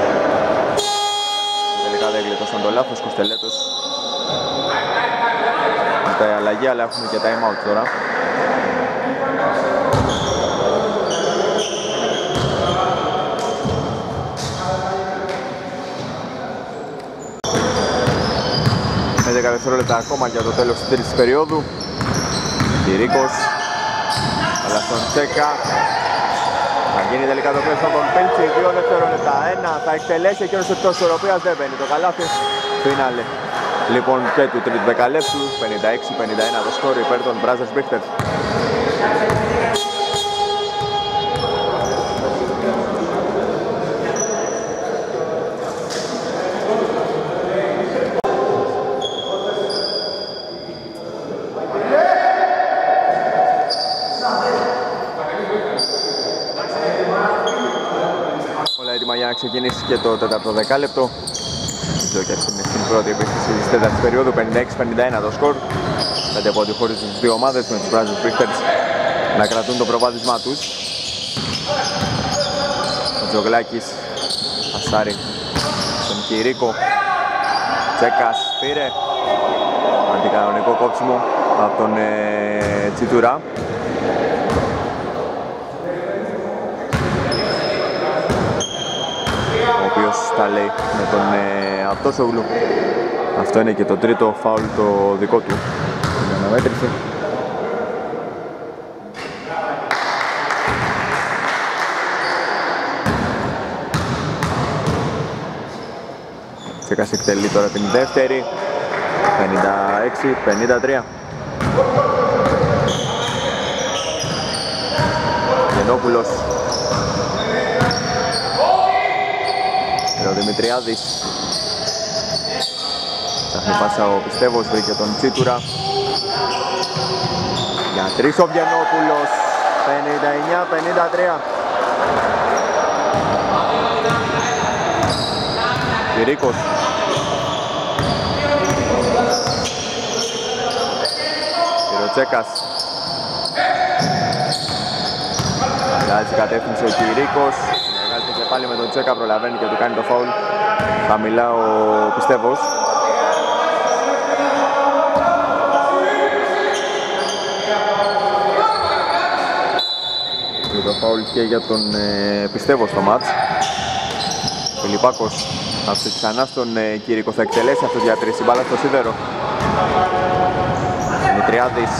Τελικά δεν γλιτώσαν το λάθος, Κοστελέτος. Μετά η αλλαγή, αλλά έχουμε και time out τώρα. έντεκα δευτερόλεπτα ακόμα για το τέλος της τρίτης περίοδου. Κυρίκος, αλλά στον Τσέκα. Θα γίνει τελικά το πλαίσιο από τον Πέλτσι, δύο δευτερόλεπτα, ένα, θα εκτελέσει εκείνος εκτός ισορροπίας, δεν μπαίνει το καλάθι. Φινάλε λοιπόν και του τρίτου δεκαλέπτου, πενήντα έξι πενήντα ένα το σκόρ υπέρ των Brothers Bigteds. Για να ξεκινήσει και το τέταρτο δεκάλεπτο. Ο Τζόκερς είναι στην πρώτη επίθεση της τέταρτης περίοδου, πενήντα έξι πενήντα ένα το σκορ. Πέντε από ό,τι χωρίς τις δύο ομάδες, με τους Brothers Bigteds να κρατούν το προβάδισμά τους. Ο Τζογλάκης ασάρει στον Κυρίκο. Τσέκας πήρε αντικανονικό κόψιμο από τον ε, Τσιτουρά. Ο οποίος τα λέει με τον ε, Αυτόσογλου. Αυτό είναι και το τρίτο φάουλ το δικό του. Την αναμέτρηση. Τσέκας εκτελεί τώρα την δεύτερη. πενήντα έξι πενήντα τρία. Γενόπουλος. Ο Δημητριάδης. Ψάχνει πάσα ο Πιστεύος, βρήκε τον Τσίτουρα. Για τρεις ο Βιενόπουλος. πενήντα εννιά πενήντα τρία. Κυρίκος. Κυροτσέκας. Αλλάζει κατεύθυνση ο Κυρίκος. Και πάλι με τον Τσέκα προλαβαίνει και του κάνει το φάουλ. Χαμηλά ο Πιστεύος. Και το φάουλ και για τον ε, Πιστεύο στο μάτς. Φιλιππάκος άφησε ξανά στον ε, Κυρίκο, θα εκτελέσει αυτός για τρεις, η μπάλα στο σίδερο. Δημητριάδης.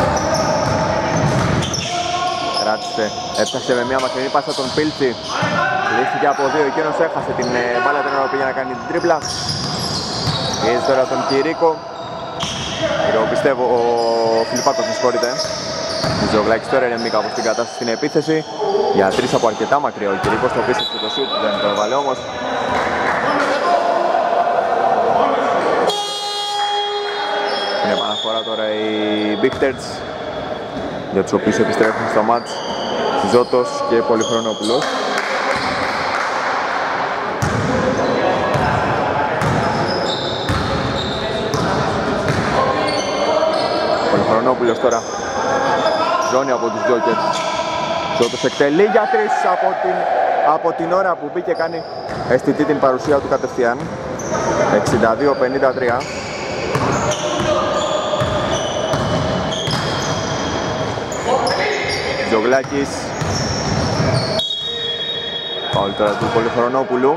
Κράτησε, έψαξε με μια μακρινή πάσα τον Πίλτσι. Λύστηκε από δύο, εκείνος έχασε την ε, μπάλα την ώρα που πήγε να κάνει την τρίπλα. Πιέζει τώρα τον Κυρίκο. Ο Πιστεύω, ο Φιλιππάκος με συγχωρείτε. Ο Ζωγλάκης τώρα είναι μήκα από την κατάσταση στην επίθεση. Για τρεις από αρκετά μακριά, ο Κυρίκος το πίστεψε το σούτ, δεν το έβαλε όμως. Είναι επαναφορά τώρα οι Bigteds, για τους οποίους επιστρέφουν στο μάτς Ζώτος και Πολυχρονόπουλος. Πολυχρονόπουλος τώρα ζώνη από τους Jokers. Ζώτος εκτελεί για τρεις από την, από την ώρα που μπήκε, κάνει αισθητή την παρουσία του κατευθείαν. εξήντα δύο πενήντα τρία. Τζογλάκης. Φάουλ τώρα του Πολυχρονόπουλου.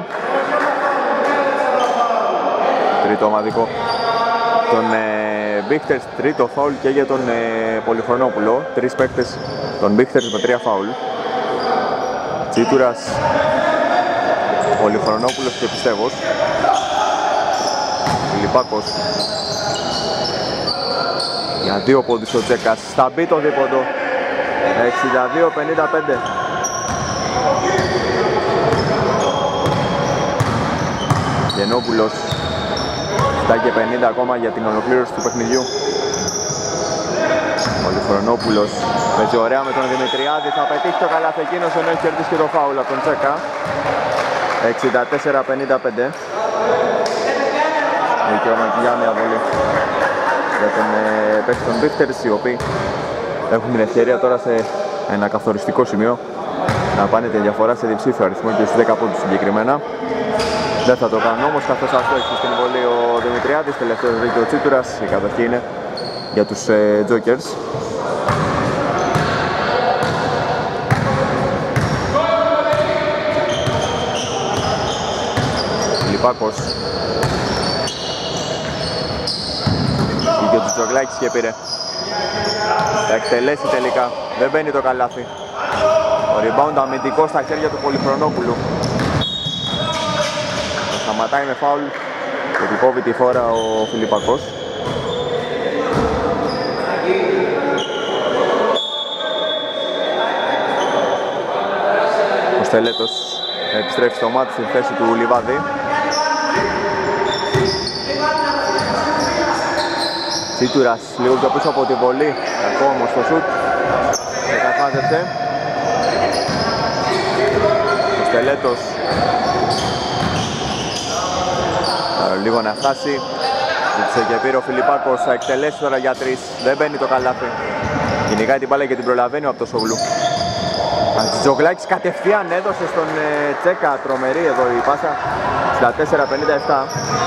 Τρίτο ομαδικό των ε, Bigteds, τρίτο φάουλ και για τον ε, Πολυχρονόπουλο. Τρεις παίκτες των Bigteds με τρία φάουλ. Τσίτουρας, Πολυχρονόπουλος και Πιστεύος. Φιλιππάκος. Για δύο πόντους ο Τσέκας, θα μπει το δίποντο. εξήντα δύο πενήντα πέντε. Γενόπουλος. επτά και πενήντα ακόμα για την ολοκλήρωση του παιχνιδιού. Πολυχρονόπουλος παίζει ωραία με τον Δημητριάδη, θα πετύχει το καλάθι εκείνος ενώ έχει κερδίσει και το φάουλ από τον Τσέκα. εξήντα τέσσερα πενήντα πέντε. Δικαιώματι για μια βολή για τον ε, παίκτη των Bifters, οι οποίοι έχουν την ευκαιρία τώρα σε ένα καθοριστικό σημείο να πάνε τη διαφορά σε διψήφιο αριθμό και στους δέκα πόντους συγκεκριμένα. Δεν θα το κάνουν όμως, καθώς αυτό έχει στην βολή ο Δημητριάδης, τελευταίος βρήκε ο Τσίτουρας, η κατοχή είναι για τους ε, Jokers. Λιπάκος βγήκε ο Τζογλάκης και πήρε. Θα εκτελέσει τελικά, δεν μπαίνει το καλάθι. Ο rebound αμυντικό στα χέρια του Πολυχρονόπουλου. Το σταματάει με φάουλ και του κόβει τη φόρα ο Φιλιππακός. Ο Στελέτος επιστρέφει στο μάτι στη θέση του Λιβάδη. Τσίτουρας λίγο πιο πίσω από τη βολή, κακό όμως το σουτ και καθάζεται. Ο Στελέτος λίγο να χάσει, ζήτησε και πήρε ο Φιλιππάκος, θα εκτελέσει τώρα για τρεις, δεν μπαίνει το καλάθι. Κυνηγάει την μπάλα και την προλαβαίνει ο Απτοσόγλου. Τζογλάκης κατευθείαν έδωσε στον ε, Τσέκα, τρομερή εδώ η πάσα, στα τέσσερα πενήντα επτά.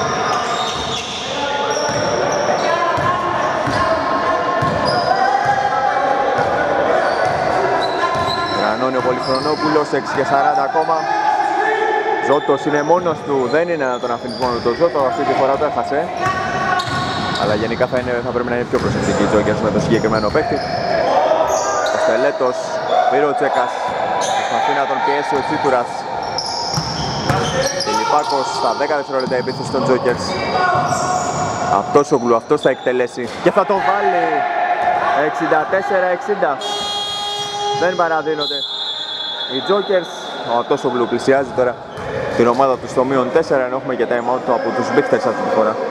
Γρανώνει ο Πολυχρονόπουλος, έξι και σαράντα ακόμα. Ζώτος είναι μόνος του, δεν είναι να τον αφήνει μόνο το Ζώτο, αυτή τη φορά το έχασε. Αλλά γενικά θα, είναι, θα πρέπει να είναι πιο προσεκτική η Jokers με το συγκεκριμένο παίκτη. Ο Στελέτος, πήρε ο Τσέκας, προσπαθεί να τον πιέσει ο Τσίτουρας. Φιλιππάκος στα δέκα δευτερόλεπτα επίθεση των Jokers. Αυτός ο Γκλου, αυτός θα εκτελέσει και θα το βάλει. εξήντα τέσσερα εξήντα. Δεν παραδίνονται οι Jokers. Ο Ατόσογλου πλησιάζει τώρα την ομάδα του στο μείον τέσσερα, ενώ έχουμε και time out από τους Bifters αυτή τη φορά.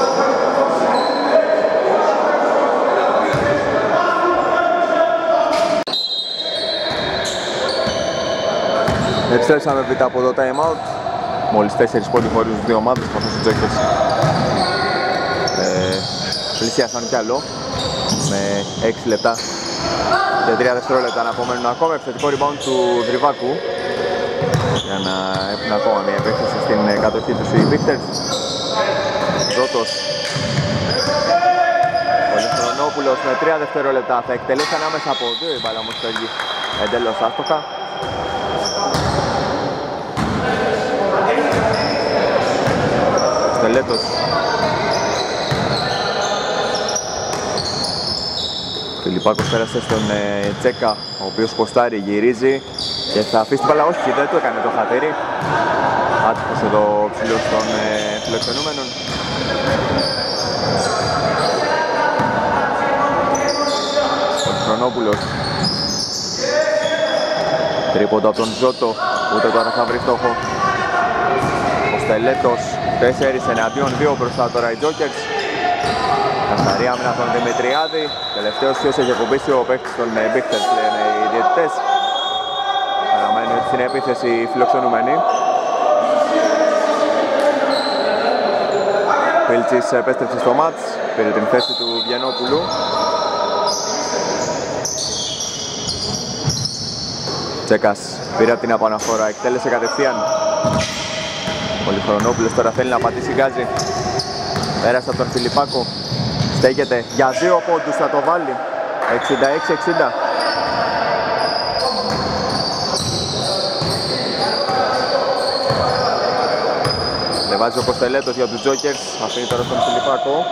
Επιστρέψαμε πίτα από το time out. Μόλις τέσσερις πόντοι χωρίς τους δύο ομάδες, καθώς οι Jokers ε, πλησιάσαν κι άλλο με έξι λεπτά και τρία δευτερόλεπτα να απομένουν ακόμα. Επιθετικό rebound του Δρυβάκου για να έχουν ακόμα μια επέκταση στην κατοχή τους οι Bifters. Ζώτος, Πολυχρονόπουλος με τρία δευτερόλεπτα θα εκτελέσει ανάμεσα από δύο, η μπάλα όμως φεύγει εντελώς άστοχα. Στελέτος, Φιλιππάκος πέρασε στον ε, Τσέκα, ο οποίος ποστάρει, γυρίζει και θα αφήσει την μπάλα. Όχι, δεν το έκανε το χατήρι. Άτυχος εδώ ο ψηλός των ε, φιλοξενούμενων. Ο Χρονόπουλος. Τρίποντο από τον Ζώτο, ούτε τώρα θα βρει στόχο. Ο Στελέτος, τέσσερις εναντίον δύο μπροστά τώρα οι Jokers. Καθαρή άμυνα τον Δημητριάδη. Τελευταίος ποιος έχει ακουμπήσει ο παίκτης των Bifters, λένε οι διαιτητές. Παραμένουν στην επίθεση οι φιλοξενούμενοι. Πίλτσης επέστρεψε στο μάτς, πήρε την θέση του Βιενόπουλου. Τσέκας πήρε από την απαναφόρα, εκτέλεσε κατευθείαν. Ο Πολυχρονόπουλος τώρα θέλει να πατήσει γκάζι. Πέρασε από τον Φιλιππάκο. Στέκεται για δύο πόντους, θα το βάλει. εξήντα έξι εξήντα. Λεβάζει ο Κοστελέτος για τους Jokers. Αφήνει τώρα στον Φιλιππάκο.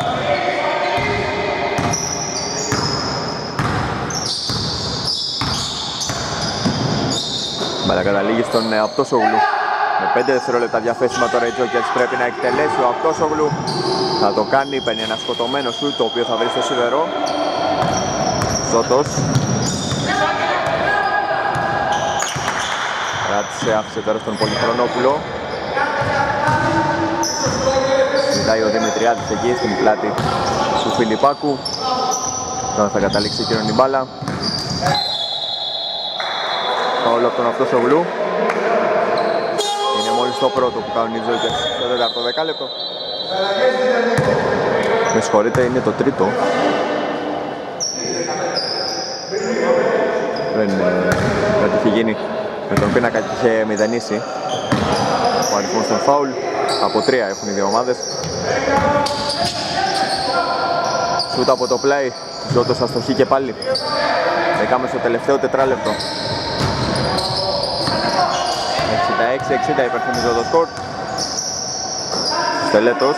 Μπαλά καταλήγει στον Απτόσογλου. Με πέντε δευτερόλεπτα διαθέσιμα τώρα οι Jokers πρέπει να εκτελέσει ο Απτόσογλου. Θα το κάνει, παίρνει ένα σκοτωμένο σουτ το οποίο θα βρει στο σίδερο. Ζώτος. Κράτησε, άφησε τώρα στον Πολυχρονόπουλο. Ζητάει ο Δημητριάδης εκεί στην πλάτη του Φιλιππάκου. Τώρα θα καταλήξει εκείνον την μπάλα. Φάουλ από τον Αυτοσογλού. Είναι μόλις το πρώτο που κάνουν οι Jokers στο τέταρτο δεκάλεπτο. Με συγχωρείτε, είναι το τρίτο. Δεν κάτι είχε γίνει με τον πίνακα και είχε μηδενίσει ο αριθμός των φάουλ. Από τρία έχουν οι δύο ομάδες. Σούτ από το play. Ζώτος αστοχή και πάλι. Δεκάμε στο τελευταίο τετράλεπτο. εξήντα έξι εξήντα υπερθυμίζω το σκορ. Στελέτος.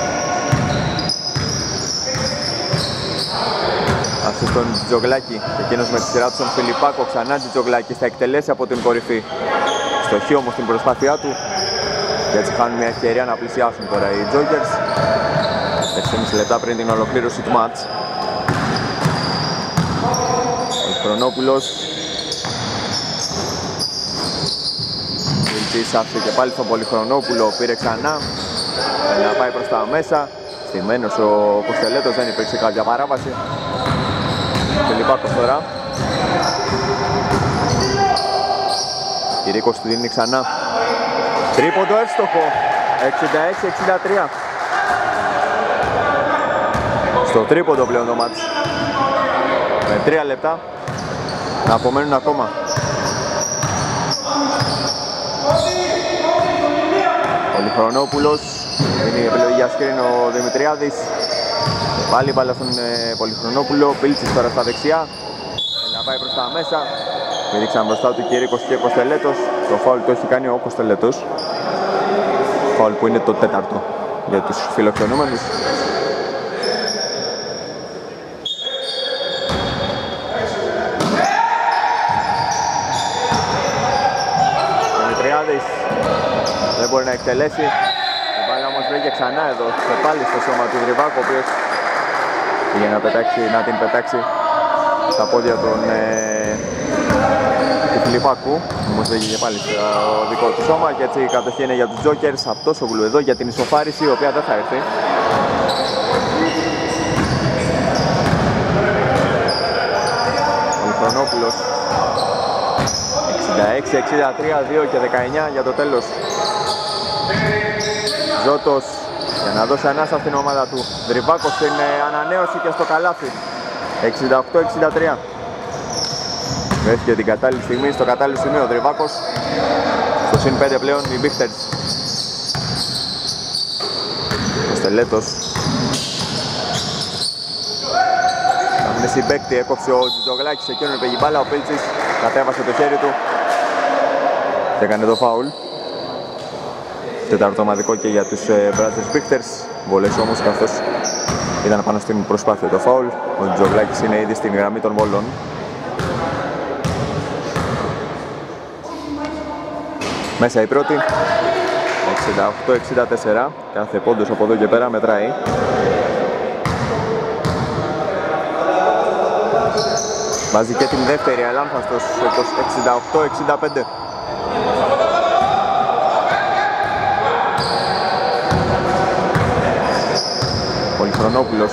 Αυτή στον Τζογλάκη. Εκείνος με τη σειρά του στον Φιλιππάκο. Ξανά Τζογλάκη θα εκτελέσει από την κορυφή. Στοχή όμως την προσπάθειά του. Και έτσι χάνουν μια ευκαιρία να πλησιάσουν τώρα οι Jokers. έξι και μισό λεπτά πριν την ολοκλήρωση του μάτς. Ο Χρονόπουλος. Βιλτής άφησε και πάλι στον Πολυχρονόπουλο. Πήρε ξανά. Να πάει προς τα μέσα. Στημένος ο Κοστελέτος, δεν υπήρξε κάποια παράβαση. Φιλιππάκος τώρα. Κυρίκος του δίνει ξανά. Τρίποντο εύστοχο. εξήντα έξι εξήντα τρία. Στο τρίποντο πλέον το μάτς. Με τρία λεπτά να απομένουν ακόμα. Πολυχρονόπουλος. Είναι η επιλογή για σκριν ο Δημητριάδης. Πάλι μπάλα στον ε, Πολυχρονόπουλο. Πίλτσης τώρα στα δεξιά. Να πάει προς τα μέσα. Πήδηξαν μπροστά του Κυρίκος και Κοστελέτος. Το φάουλ το έχει κάνει ο Κοστελέτος. Φάουλ που είναι το τέταρτο για τους φιλοξενούμενους. Δημητριάδης δεν μπορεί να εκτελέσει. Η μπάλα όμως βρήκε ξανά εδώ, και πάλι στο σώμα του Γρυβάκου, ο οποίος πήγε να, πετάξει, να την πετάξει στα πόδια των ε, του Φιλιππάκου. Όμως δεν και πάλι στο δικό του σώμα και έτσι η κατοχή είναι για τους Jokers. Αυτόσογλου εδώ για την ισοφάριση, η οποία δεν θα έρθει. Ο Χρονόπουλος. εξήντα έξι εξήντα τρία, δύο και δεκαεννιά για το τέλος. Ζώτος για να δώσει ανάσα στην ομάδα του. Δρυβάκος στην ανανέωση και στο καλάθι. εξήντα οκτώ εξήντα τρία. Βρέθηκε την κατάλληλη στιγμή στο κατάλληλο σημείο ο Δρυβάκος. Στο συν πέντε πλέον οι Bigsters. Ο Στελέτος. Θα μείνει συμπαίκτη, έκοψε ο Τζιτζογλάκης, εκείνον πήγε η μπάλα, ο Πίλτσης κατέβασε το χέρι του και έκανε το φάουλ. Τέταρτο ομαδικό και για τους Brothers Bigsters. Βολές όμως, καθώς ήταν πάνω στην προσπάθεια το φάουλ. Ο Τζιτζογλάκης είναι ήδη στην γραμμή των βολών. Μέσα η πρώτη, εξήντα οκτώ εξήντα τέσσερα, κάθε πόντος από εδώ και πέρα μετράει. Βάζει και την δεύτερη αλάνθαστος, εξήντα οκτώ εξήντα πέντε. Πολυχρονόπουλος.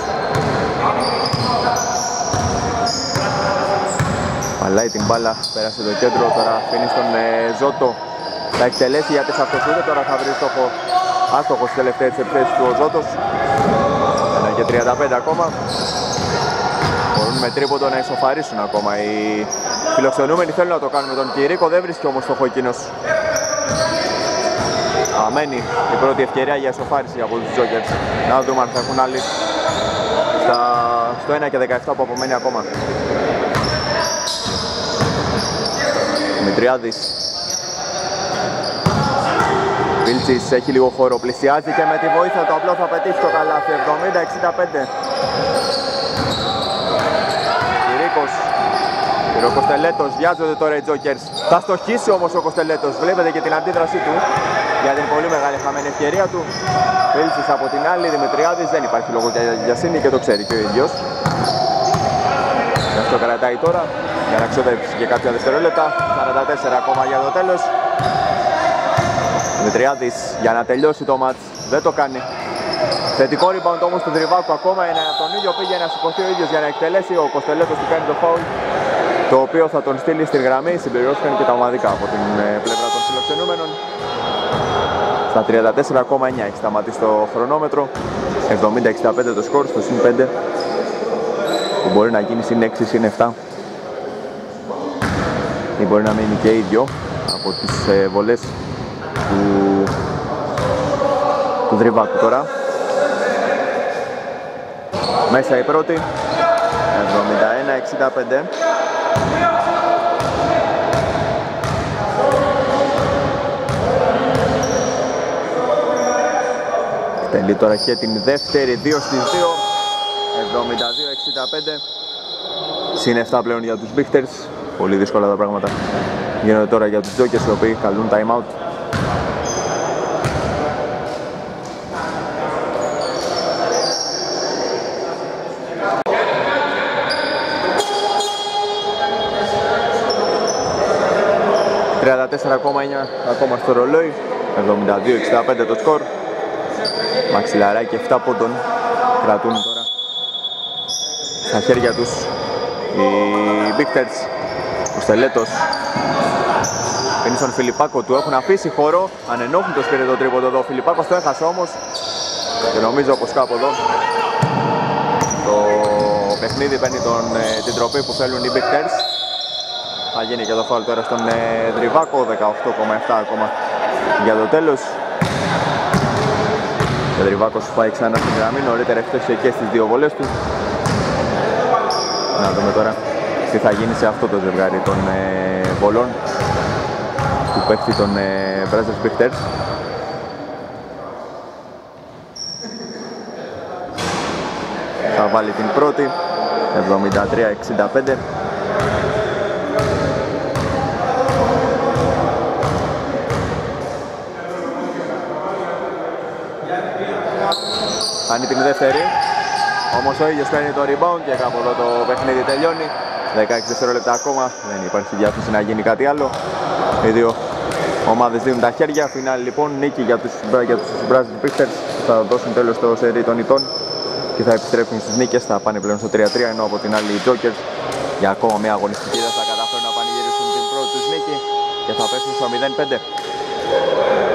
Παλάει την μπάλα, πέρασε το κέντρο, τώρα αφήνει στον ε, Ζώτο. Θα εκτελέσει για τις αυτοσούδες, τώρα θα βρει στόχο άστοχο στις τελευταίες επιθέσεις του ο Ζώτος. ένα και τριάντα πέντε ακόμα. Μπορούν με τρίποντο να ισοφαρίσουν ακόμα. Οι φιλοξενούμενοι θέλουν να το κάνουν με τον Κυρίκο, δεν βρίσκει όμως στόχο εκείνος. Αμένει η πρώτη ευκαιρία για ισοφάριση από τους Jokers. Να δούμε αν θα έχουν άλλοι στα... στο ένα και δεκαεπτά που απομένει ακόμα. Δημητριάδης. Βίλτσης έχει λίγο χώρο, πλησιάζει και με τη βοήθεια του απλό θα πετύχει το καλάθι. εβδομήντα εξήντα πέντε. Κυρίκος. Ο Κοστελέτος, βιάζονται τώρα οι Jokers. Θα στοχίσει όμως ο Κοστελέτος, βλέπετε και την αντίδρασή του για την πολύ μεγάλη χαμένη ευκαιρία του. Βίλτσης από την άλλη, Δημητριάδης, δεν υπάρχει λόγο για γιασύνη και το ξέρει και ο ίδιος. Γι' αυτό κρατάει τώρα για να ξοδέψει και κάποια δευτερόλεπτα. σαράντα τέσσερα ακόμα για το τέλος. Δημητριάδης για να τελειώσει το μάτς, δεν το κάνει. Θετικό rebound όμως του Δρυβάκου ακόμα, είναι από τον ίδιο πήγε να σηκωθεί ο ίδιος για να εκτελέσει. Ο Κοστελέτος του κάνει το foul, το οποίο θα τον στείλει στη γραμμή. Συμπληρώθηκαν και τα ομαδικά από την πλευρά των φιλοξενούμενων. Στα τριάντα τέσσερα κόμμα εννιά έχει σταματήσει το χρονόμετρο. εβδομήντα εξήντα πέντε το σκορ, στο συν πέντε που μπορεί να γίνει συν έξι, συν επτά ή μπορεί να μείνει και ίδιο από τις ε, βολές του, του Δρυβάκου. Τώρα μέσα η πρώτη, εβδομήντα ένα εξήντα πέντε. Τελεί τώρα και την δεύτερη, δύο στις δύο, εβδομήντα δύο εξήντα πέντε. Συν επτά πλέον για τους Bighters. Πολύ δύσκολα τα πράγματα γίνονται τώρα για τους Jokers, οι οποίοι καλούν time out. τριάντα τέσσερα κόμμα εννιά ακόμα στο ρολόι, εβδομήντα δύο εξήντα πέντε το σκορ. Μαξιλαράκι επτά πόντων κρατούν τώρα στα χέρια τους οι Bighters. Ο Στελέτος είναι στον Φιλιππάκο, του έχουν αφήσει χώρο, ανενόχλητος πήρε το τρίποντο εδώ. Ο Φιλιππάκος το έχασε όμως και νομίζω πως κάπου εδώ το παιχνίδι παίρνει τον, την τροπή που θέλουν οι Bighters. Θα γίνει και το φάουλ τώρα στον Δρυβάκο, δεκαοκτώ κόμμα επτά ακόμα για το τέλος. Ο Δρυβάκος πάει ξανά στην γραμμή, νωρίτερα έφτασε και στις δύο βολές του. Να δούμε τώρα τι θα γίνει σε αυτό το ζευγάρι των ε, βολών του παίκτη των ε, Brothers Bighters. Θα βάλει την πρώτη, εβδομήντα τρία εξήντα πέντε. Κάνει την δεύτερη, όμως ο ίδιος παίρνει το rebound και κάπου εδώ το παιχνίδι τελειώνει. δεκαέξι δευτερόλεπτα ακόμα, δεν υπάρχει διάθεση να γίνει κάτι άλλο. Οι δύο ομάδες δίνουν τα χέρια. Φινάλι λοιπόν, νίκη για τους, για τους Brothers Bighters, θα δώσουν τέλος στο σερί των ηττών και θα επιστρέφουν στις νίκες. Θα πάνε πλέον στο τρία τρία, ενώ από την άλλη οι Jokers για ακόμα μια αγωνιστική δεν θα καταφέρουν να πανηγυρίσουν την πρώτη τους νίκη και θα πέσουν στο μηδέν πέντε.